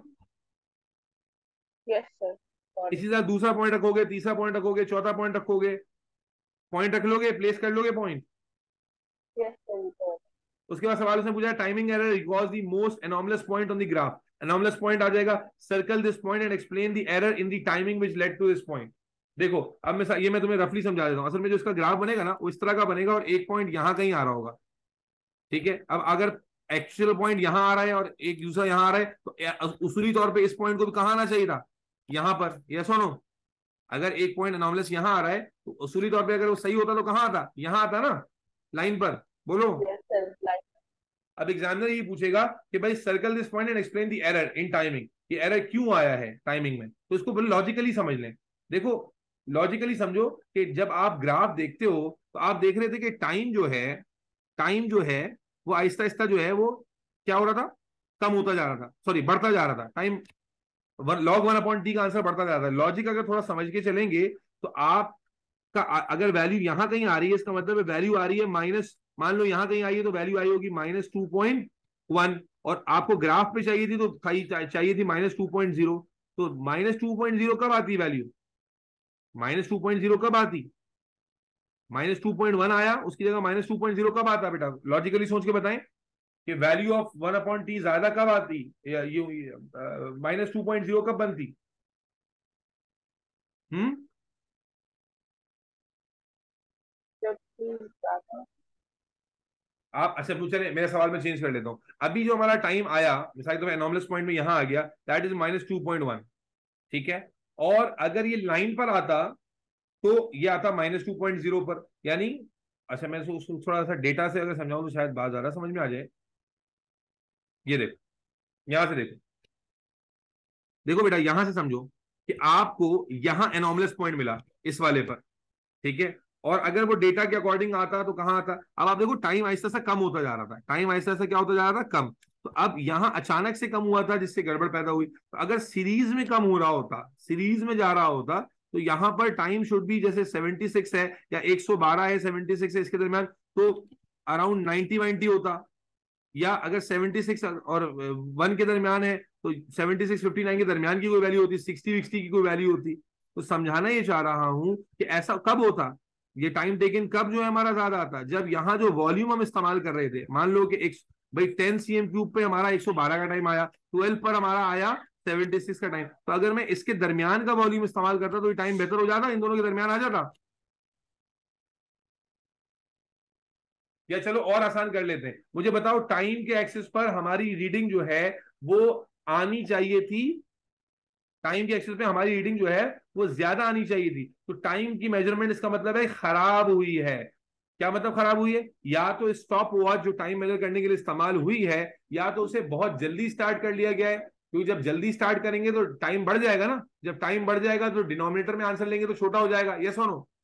S2: Yes sir sorry.
S1: इसी तरह दूसरा पॉइंट रखोगे, तीसरा पॉइंट रखोगे, चौथा पॉइंट रखोगे, पॉइंट रख लोगे, प्लेस कर लोगे पॉइंट।
S2: Yes sir.
S1: उसके बाद सवाल उसने पूछा, timing error record the most anomalous point on the graph. Anomalous point आ जाएगा, circle this point and explain the error in the timing which led to this point. देखो अब मैं तुम्हें रफली समझा देता हूं। असल में जो इसका ग्राफ बनेगा ना वो इस तरह का बनेगा, और एक पॉइंट यहां कहीं आ रहा होगा, ठीक है। अब अगर एक्चुअल पॉइंट यहां आ रहा है और एक दूसरा यहां आ रहा है, तो उसूली तौर पे इस पॉइंट को भी कहां आना चाहिए था, यहां पर, यस और नो? अगर एक पॉइंट एनॉमलस यहां आ रहा है तो उसूली तौर पे अगर वो सही होता तो कहां आता, यहां आता ना, लाइन पर। बोलो।
S2: Yes sir like.
S1: अब एग्जामिनर ये पूछेगा कि भाई circle this point and explain the error in timing, ये एरर क्यों आया है टाइमिंग में, तो इसको लॉजिकली समझ लें। देखो लॉजिकली समझो कि जब आप ग्राफ देखते हो तो आप देख रहे थे कि टाइम जो है वो आहिस्ता आहिस्ता जो है वो क्या हो रहा था, कम होता जा रहा था, सॉरी बढ़ता जा रहा था टाइम। log 1/t का आंसर बढ़ता जा रहा था। लॉजिक अगर थोड़ा समझ के चलेंगे तो आप का अगर वैल्यू यहां कहीं आ रही है, इसका मतलब वैल्यू आ रही है माइनस, मान लो यहां कहीं आई है तो वैल्यू आई होगी -2.1, और आपको ग्राफ पे चाहिए थी तो चाहिए थी -2.0। तो -2.0 कब आती वैल्यू, -2.0 कब आती, -2.1 आया, उसकी जगह -2.0 कब आता बेटा, लॉजिकली सोच के बताएं कि वैल्यू ऑफ 1/t ज्यादा कब आती, -2.0 कब बनती। हम्म,
S2: जबकि ज्यादा।
S1: आप अच्छा पूछ रहे, मेरा सवाल मैं चेंज कर लेता हूं। अभी जो हमारा टाइम आया मिसाल तो एनॉमलस पॉइंट में यहां आ गया, दैट इज -2.1, ठीक है। और अगर ये लाइन पर आता तो ये आता -2.0 पर, यानी अच्छा मैं उसको थोड़ा सा डेटा से अगर समझाऊं तो शायद बात ज्यादा समझ में आ जाए। ये देखो, यहां से देखो, देखो बेटा यहां से समझो कि आपको यहां एनॉमलस पॉइंट मिला इस वाले पर, ठीक है। और अगर वो डेटा के अकॉर्डिंग आता तो कहां आता, अब आप देखो टाइम आहिस्ता से कम होता जा रहा था, टाइम आहिस्ता से क्या होता जा रहा था, कम। तो अब यहां अचानक से कम हुआ था जिससे गड़बड़ पैदा हुई। तो अगर सीरीज में कम हो रहा होता, सीरीज में जा रहा होता, तो यहां पर टाइम शुड भी जैसे 76 है या 112 है, 76 है, इसके दरमियान, तो अराउंड 90 होता, या अगर 76 और 1 के दरमियान है तो 76-59 के दरमियान की कोई वैल्यू होती, 60-60 की कोई वैल्यू होती। तो समझाना ये चाह रहा हूं कि ऐसा कब होता, ये टाइम टेकन कब जो है हमारा ज्यादा आता, जब यहाँ जो वॉल्यूम हम इस्तेमाल कर रहे थे, मान लो कि एक भाई 10 cm³ पे हमारा 112 का टाइम आया, 12 पर हमारा आया 76 का टाइम, तो अगर मैं इसके दरमियान का वॉल्यूम इस्तेमाल करता तो ये टाइम बेहतर हो जाता, इन दोनों के दरमियान आ जाता। या चलो और आसान कर लेते हैं, मुझे बताओ टाइम के एक्सिस पर हमारी रीडिंग जो है वो आनी चाहिए थी, टाइम के एक्सिस पे हमारी रीडिंग जो है वो ज्यादा आनी चाहिए थी, तो टाइम की मेजरमेंट इसका मतलब है खराब हुई है। क्या मतलब खराब हुई है, या तो स्टॉप वॉच जो टाइम मेजर करने के लिए इस्तेमाल हुई है, या तो उसे बहुत जल्दी स्टार्ट कर लिया गया है, क्योंकि जब जल्दी स्टार्ट करेंगे तो टाइम बढ़ जाएगा ना, जब टाइम बढ़ जाएगा तो डिनोमिनेटर में आंसर लेंगे तो छोटा हो जाएगा। यस और नो?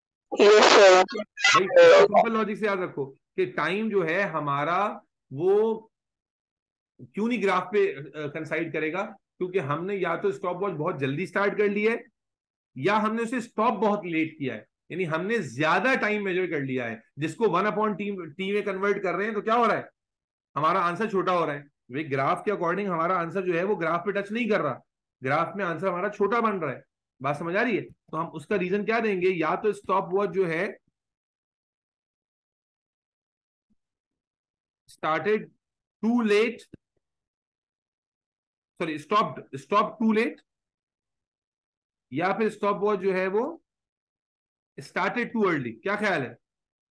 S1: भाई सिंपल लॉजिक से याद रखो कि टाइम जो है हमारा वो क्यों नहीं ग्राफ पे कंसाइड करेगा, क्योंकि हमने या तो स्टॉप वॉच बहुत जल्दी स्टार्ट कर लिया है, या हमने उसे स्टॉप बहुत लेट किया है, यानी हमने ज्यादा टाइम मेजर कर लिया है, जिसको 1/t में कन्वर्ट कर रहे हैं, तो क्या हो रहा है, हमारा आंसर छोटा हो रहा है। वे ग्राफ के अकॉर्डिंग हमारा आंसर जो है वो ग्राफ पे टच नहीं कर रहा, ग्राफ में आंसर हमारा छोटा बन रहा है। बात समझ आ रही है? तो हम उसका रीजन क्या देंगे, या तो स्टॉप वॉच जो है started too late, sorry stop too late, या फिर स्टॉप वॉच जो है वो स्टार्टेड टू अर्ली। क्या ख्याल है?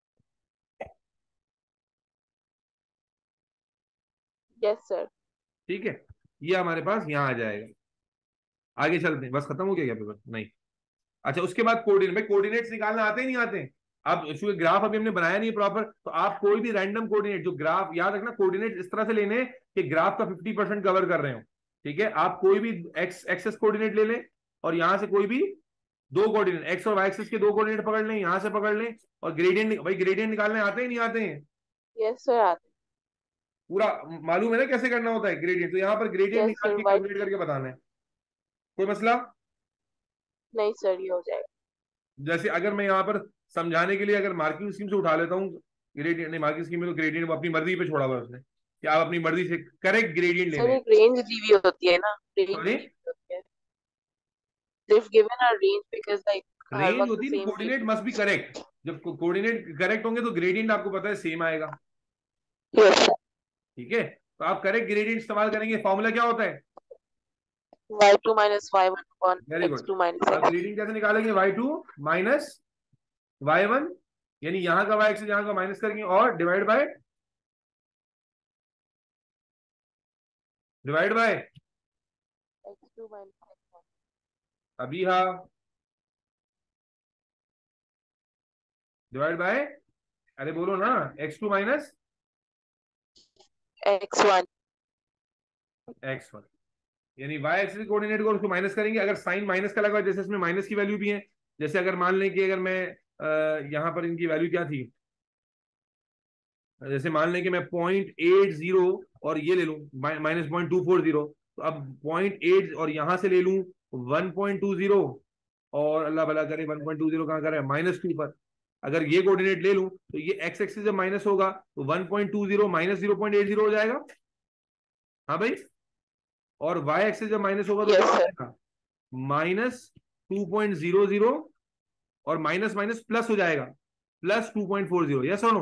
S2: Yes sir.
S1: ठीक है, ये हमारे पास यहां आ जाएगा। आगे चलते हैं, बस खत्म हो गया क्या पेपर? नहीं। अच्छा, उसके बाद कोऑर्डिनेट, भाई कोऑर्डिनेट्स निकालना आते ही नहीं आते हैं? अब चूंकि ग्राफ अभी हमने बनाया नहीं प्रॉपर, तो आप कोई भी रैंडम कोऑर्डिनेट जो ग्राफ, याद रखना कोऑर्डिनेट इस तरह से लेने कि ग्राफ का 50% कवर कर रहे हो। ठीक है, आप कोई भी एक्सेस कोऑर्डिनेट ले लें, और यहां से कोई भी दो कोऑर्डिनेट, एक्स और वाई एक्सिस के दो कोऑर्डिनेट पकड़ लें, यहां से पकड़ लें, और ग्रेडियंट, भाई ग्रेडियंट निकालने आते ही नहीं आते हैं?
S2: यस सर आते।
S1: पूरा मालूम है ना कैसे करना होता है ग्रेडियंट, तो यहाँ पर ग्रेडियंट
S2: यस
S1: निकाल
S2: सर
S1: के
S2: वाई।
S1: कैलकुलेट करके बताना है। कोई मसला?
S2: नहीं सर ये हो जाएगा।
S1: जैसे अगर मैं यहाँ पर समझाने के लिए अगर मार्किंग स्कीम से उठा लेता हूँ ग्रेडियंट, नहीं मार्किंग स्कीम में तो ग्रेडियंट अपनी मर्जी पे छोड़ा हुआ है उसने कि आप अपनी मर्जी से करेक्ट ग्रेडियंट
S2: सर
S1: लेने।
S2: एक रेंज दी हुई होती है ना, रेंज दी
S1: सॉरी,
S2: हुई होती है। They've given a range because like हर
S1: रेंज
S2: वक्त
S1: होती नहीं,
S2: same
S1: coordinate must be correct. जब कोऑर्डिनेट करेक्ट होंगे तो ग्रेडियंट आपको पता है सेम आएगा।
S2: Yes sir.
S1: ठीक है, तो आप करेक्ट ग्रेडियंट इस्तेमाल करेंगे। फॉर्मूला क्या होता है?
S2: y2 minus y1 upon
S1: very good.
S2: x2 minus
S1: आप
S2: x।
S1: ग्रेडियंट कैसे निकालेंगे? y2 माइनस y1, यानी यहाँ का y एक्सिस यहाँ का माइनस करेंगे, और divide by
S2: x2 minus x1।
S1: अभी हाँ डिवाइड बाय, अरे बोलो ना, x2 माइनस
S2: x1।
S1: x1, यानी y एक्सिस कोऑर्डिनेट को उसको माइनस करेंगे। अगर साइन माइनस का लगा, जैसे इसमें माइनस की वैल्यू भी है, जैसे अगर मान लें कि अगर मैं यहाँ पर इनकी वैल्यू क्या थी, जैसे मान लें कि मैं 0.80 और ये ले लूं माइनस -0.240, तो अब 0.8 और यहां से ले लूं 1.20, और अल्लाह भला करे 1.20 कहां कर रहा है, -2 पर। अगर ये कोऑर्डिनेट ले लूं तो ये एक्स एक्सिस जब माइनस होगा तो 1.20 माइनस 0.80 हो जाएगा। हाँ भाई, और वाई एक्सिस जब माइनस होगा तो क्या हो जाएगा, -2.00, और माइनस माइनस प्लस हो जाएगा, +2.40। यस और नो?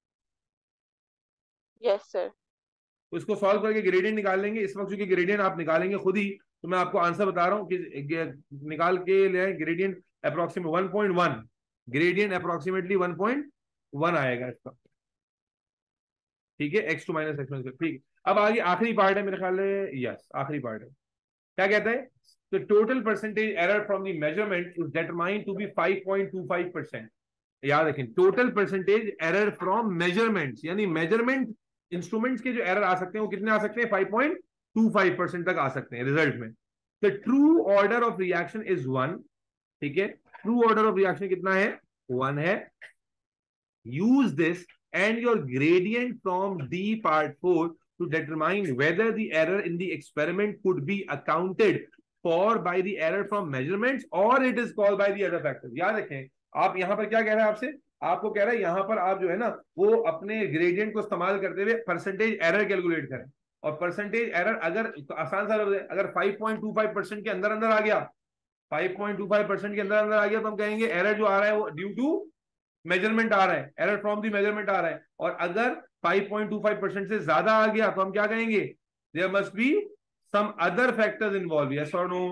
S2: Yes sir.
S1: तो इसको सॉल्व करके ग्रेडियंट निकाल लेंगे। इस वक्त चूंकि ग्रेडियंट आप निकालेंगे खुद ही, तो मैं आपको आंसर बता रहा हूं कि निकाल के ले ग्रेडियंट अप्रोक्सीमेट 1.1, ग्रेडियंट अप्रोक्सीमेटली 1.1 आएगा इसका। ठीक है, x2 माइनस x1। ठीक है, अब आगे आखिरी पार्ट है मेरे ख्याल में, यस आखिरी पार्ट है। क्या कहता है? तो total percentage error from the measurement is determined to be 5.25%। याद रखें, total percentage error from measurements, यानी मेजरमेंट इंस्ट्रूमेंट्स के जो एरर आ सकते हैं वो कितने आ सकते हैं, 5.25% तक आ सकते हैं रिजल्ट में। The true order of reaction is 1। ठीक है, ट्रू ऑर्डर ऑफ रिएक्शन कितना है, 1 है। Use this and your gradient from D part 4 to determine whether the error in the experiment could be accounted for by the error from measurements or it is caused by the other factors। याद रखें, आप यहां पर क्या कह रहे हैं आपसे आपको कह रहा है यहाँ पर आप जो है ना वो अपने ग्रेडियंट को इस्तेमाल करते हुए परसेंटेज एरर कैलकुलेट करें। और परसेंटेज एरर अगर तो आसान सा लफ्ज़ है, अगर 5.25% के अंदर अंदर आ गया, 5.25% के अंदर अंदर आ गया, तो हम कहेंगे एरर जो आ रहा है वो ड्यू टू मेजरमेंट आ रहा है, एरर फ्रॉम दी मेजरमेंट आ रहा है। और अगर 5.25% से ज्यादा आ गया तो हम क्या कहेंगे, there must be some other factors involve. Yes और नो?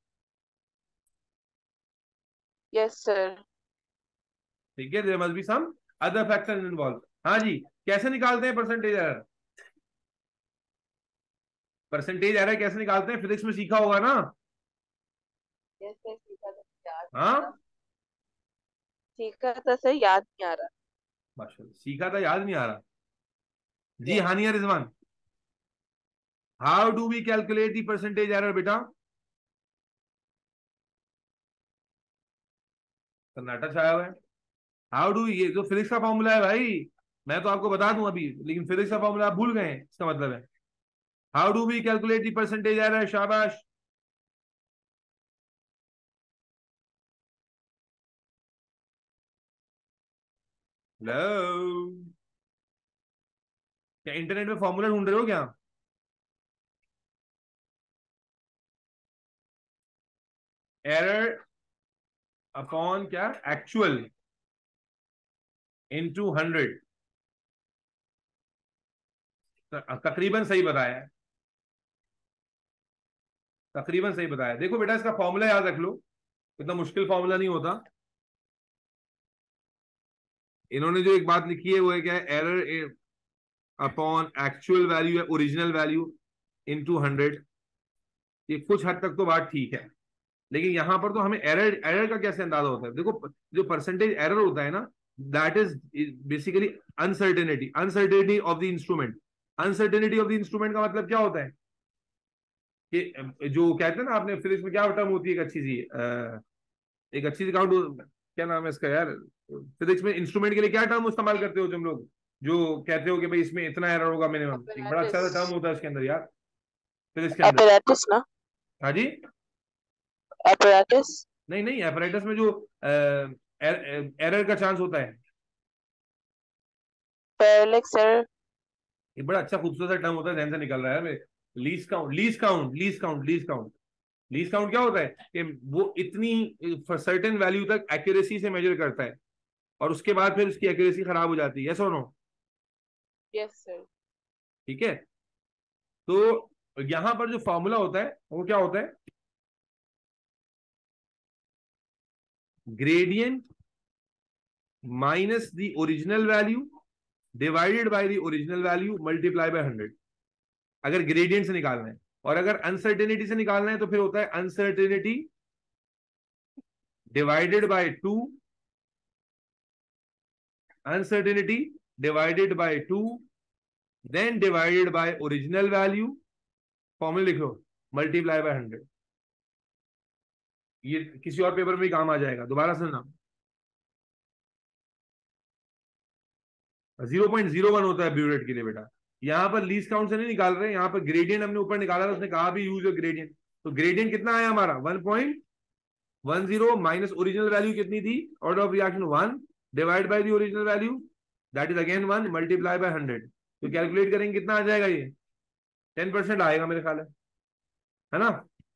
S2: Yes sir.
S1: ठीक है, there must be some other factors involve. हाँ जी, कैसे निकालते हैं परसेंटेज एरर? परसेंटेज एरर कैसे निकालते हैं, फिजिक्स में सीखा होगा ना?
S2: यस सर, सीखा था, याद नहीं आ रहा।
S1: हाँ,
S2: सीखा था सर, याद नहीं आ रहा।
S1: माशाल्लाह, सीखा था याद नहीं आ रहा। जी
S2: yes.
S1: Haniya Rizwan, how do we calculate the percentage error बेटा? सन्नाटा छाया हुआ है। हाउ डू, ये जो फिजिक्स का फॉर्मूला है भाई, मैं तो आपको बता दूं अभी, लेकिन फिजिक्स का फॉर्मूला आप भूल गए हैं, इसका मतलब है how do we calculate the percentage error? शाबाश। हेलो, क्या इंटरनेट में फॉर्मूला ढूंढ रहे हो क्या? एरर अपॉन क्या, एक्चुअल इनटू 100। तकरीबन सही बताया है, तकरीबन सही बताया। देखो बेटा, इसका फॉर्मूला याद रख लो, इतना मुश्किल फॉर्मूला नहीं होता। इन्होंने जो एक बात लिखी है वो है क्या है, एरर अपॉन एक्चुअल वैल्यू है ओरिजिनल वैल्यू इनटू 100। ये कुछ हद तक तो बात ठीक है, लेकिन यहां पर तो हमें एरर एरर का कैसे अंदाजा होता है? देखो, जो परसेंटेज एरर होता है ना, that is basically uncertainty, uncertainty of the instrument. Uncertainty of the instrument का मतलब क्या होता है कि जो कहते हैं ना, आपने फिजिक्स में क्या टर्म होती है, एक अच्छी सी काउंट, क्या नाम है इसका यार, फिजिक्स में इंस्ट्रूमेंट के लिए क्या टर्म इस्तेमाल करते हो तुम लोग, जो कहते हो कि भाई इसमें इतना एरर होगा मिनिमम? एक बड़ा अच्छा
S2: अपैरेटस।
S1: सा टर्म होता है इसके अंदर यार, फिजिक्स के अंदर।
S2: अपैरेटस ना।
S1: हाँ जी।
S2: अपैरेटस।
S1: नहीं नहीं, apparatus में जो एरर का चांस होता है,
S2: पैरेलक्स एरर।
S1: एक बड़ा अच्छा खूबसूरत सा टर्म होता है, ध्यान से निकल रहा है मेरे। Least count, least count, least count, least count. Least count क्या होता है कि वो इतनी सर्टेन वैल्यू तक एक्यूरेसी से मेजर करता है, और उसके बाद फिर उसकी एक्यूरेसी खराब हो जाती है। यस और नो?
S2: Yes sir.
S1: ठीक है, तो यहां पर जो फॉर्मूला होता है वो क्या होता है, gradient minus the original value divided by the original value multiply by 100, अगर ग्रेडियंट से निकालना है। और अगर अनसर्टेनिटी से निकालना है तो फिर होता है uncertainty divided by 2, uncertainty divided by 2 then divided by original value, formula लिख लो, मल्टीप्लाई बाय 100। ये किसी और पेपर में भी काम आ जाएगा, दोबारा सुनना। 0.01 होता है ब्यूरेट के लिए बेटा। यहां पर लीस्ट काउंट से नहीं निकाल रहे, यहां पर ग्रेडियंट हमने ऊपर निकाला था, उसने कहा भी यूज योर ग्रेडियंट। तो ग्रेडियंट कितना आया हमारा, 1.10 माइनस ओरिजिनल वैल्यू कितनी थी, order of reaction 1 divide by the original value that is again 1 multiply by 100। तो कैलकुलेट करेंगे कितना आ जाएगा, ये 10% आएगा मेरे ख्याल है ना?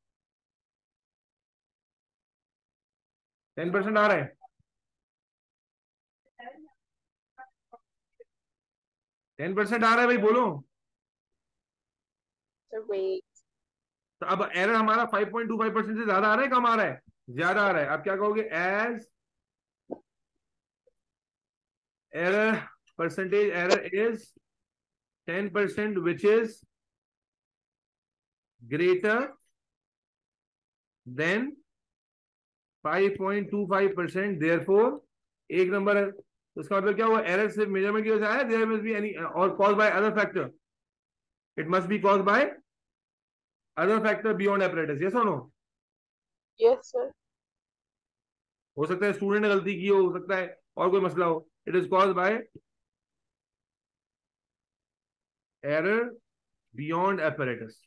S1: 10% आ रहा है, 10% आ रहा है भाई, बोलो।
S2: Sir wait.
S1: तो अब एरर हमारा 5.25% से ज्यादा आ रहा है, कम आ रहा है? ज्यादा आ रहा है। अब क्या कहोगे, as error percentage error is 10% which is greater than 5.25%, therefore एक नंबर है। तो इसका मतलब क्या हुआ, एरर सिर्फ मेजरमेंट की वजह से आया, there must be any or cause by other factor, it must be cause by other factor beyond apparatus। Yes और नो?
S2: Yes sir.
S1: हो सकता है स्टूडेंट ने गलती की हो सकता है और कोई मसला हो, it is cause by error beyond apparatus,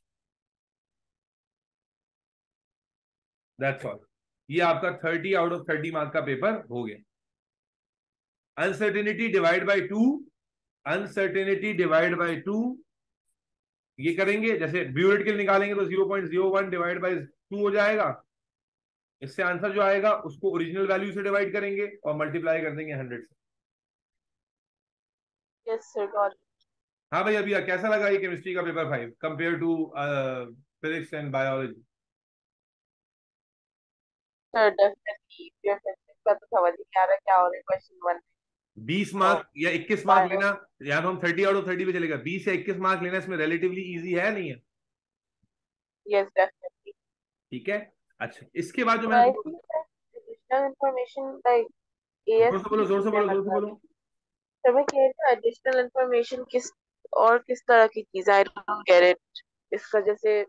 S1: that's all. ये आपका 30 आउट ऑफ 30 मार्क का पेपर हो गया। Uncertainty divide by 2, uncertainty divide by 2, ये करेंगे। जैसे ब्यूरेट के लिए निकालेंगे तो 0.01 डिवाइड बाय 2 हो जाएगा। इससे आंसर जो आएगा उसको ओरिजिनल वैल्यू से डिवाइड करेंगे और मल्टीप्लाई कर देंगे 100 से।
S2: Yes sir, got it.
S1: हाँ भाई, अभी कैसा लगा ये केमिस्ट्री का paper 5 compare to physics and biology?
S2: Sir definitely pure physics का तो समझ ही नहीं आ रहा क्या हो रहा है क्वेश्चन 1
S1: 20
S2: में।
S1: मार्क या 21 मार्क लेना, या तो हम 30 आउट ऑफ 30 पे चलेगा। 20 या 21 मार्क लेना इसमें रिलेटिवली इजी है, नहीं है?
S2: Yes definitely.
S1: ठीक है। अच्छा, इसके बाद जो
S2: आई
S1: मैंने,
S2: थिंक एडिशनल इंफॉर्मेशन लाइक
S1: जोर से बोलो, जोर से
S2: एएसपी
S1: बोलो, जोर से बोलो।
S2: सर मैं कह रही हूँ एडिशनल इंफॉर्मेशन किस और किस तरह की चीज, आई डोंट गेट इट। इसका जैसे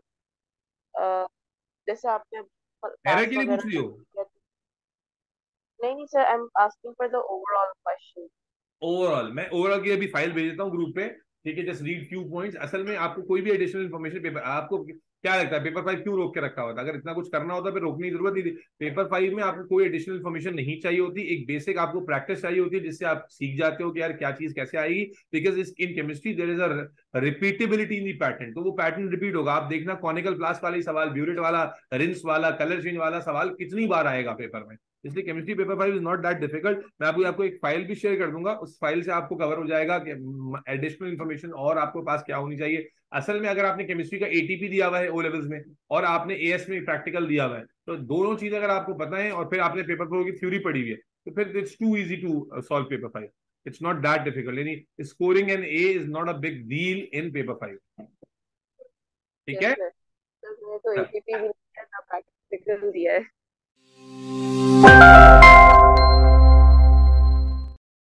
S2: जैसे आपने
S1: एरर
S2: क्लास
S1: के लिए पूछ
S2: वगैरह
S1: रही हो?
S2: नहीं नहीं sir, I am asking for the overall question.
S1: Overall, मैं ओवरऑल की अभी फाइल भेज देता हूँ ग्रुप पे। ठीक है, जस्ट रीड फ्यू पॉइंट्स। असल में आपको कोई भी एडिशनल इन्फॉर्मेशन पेपर, आपको क्या लगता है पेपर 5 क्यों रोक के रखा होता? अगर इतना कुछ करना होता फिर रोकने की जरूरत नहीं थी। पेपर 5 में आपको कोई एडिशनल इन्फॉर्मेशन नहीं चाहिए होती, एक बेसिक आपको प्रैक्टिस चाहिए होती है जिससे आप सीख जाते हो कि यार क्या चीज कैसे आएगी। Because in chemistry there is a repeatability in the pattern, तो वो पैटर्न रिपीट होगा। आप देखना कॉनिकल फ्लास्क वाला ही सवाल, ब्यूरेट वाला, रिंस वाला, कलर चेंज वाला सवाल कितनी बार आएगा पेपर में। इसलिए chemistry paper 5 is not that difficult. मैं आपको एक फाइल भी शेयर कर दूंगा, उस फाइल से आपको कवर हो जाएगा कि एडिशनल इन्फॉर्मेशन और आपके पास क्या होनी चाहिए। असल में अगर आपने केमिस्ट्री का एटीपी दिया हुआ है ओ लेवल्स में और आपने एएस में प्रैक्टिकल दिया हुआ है, तो दोनों चीज अगर आपको पता है और फिर आपने पेपर प्रो की थ्योरी पढ़ी हुई है, तो फिर it's too easy to solve paper 5। It's not that difficult, यानी scoring an A is not a big deal in paper 5। ठीक
S2: यस
S1: है।
S2: सर, मैंने तो एटीपी भी नहीं दिया ना, प्रैक्टिकल दिया है।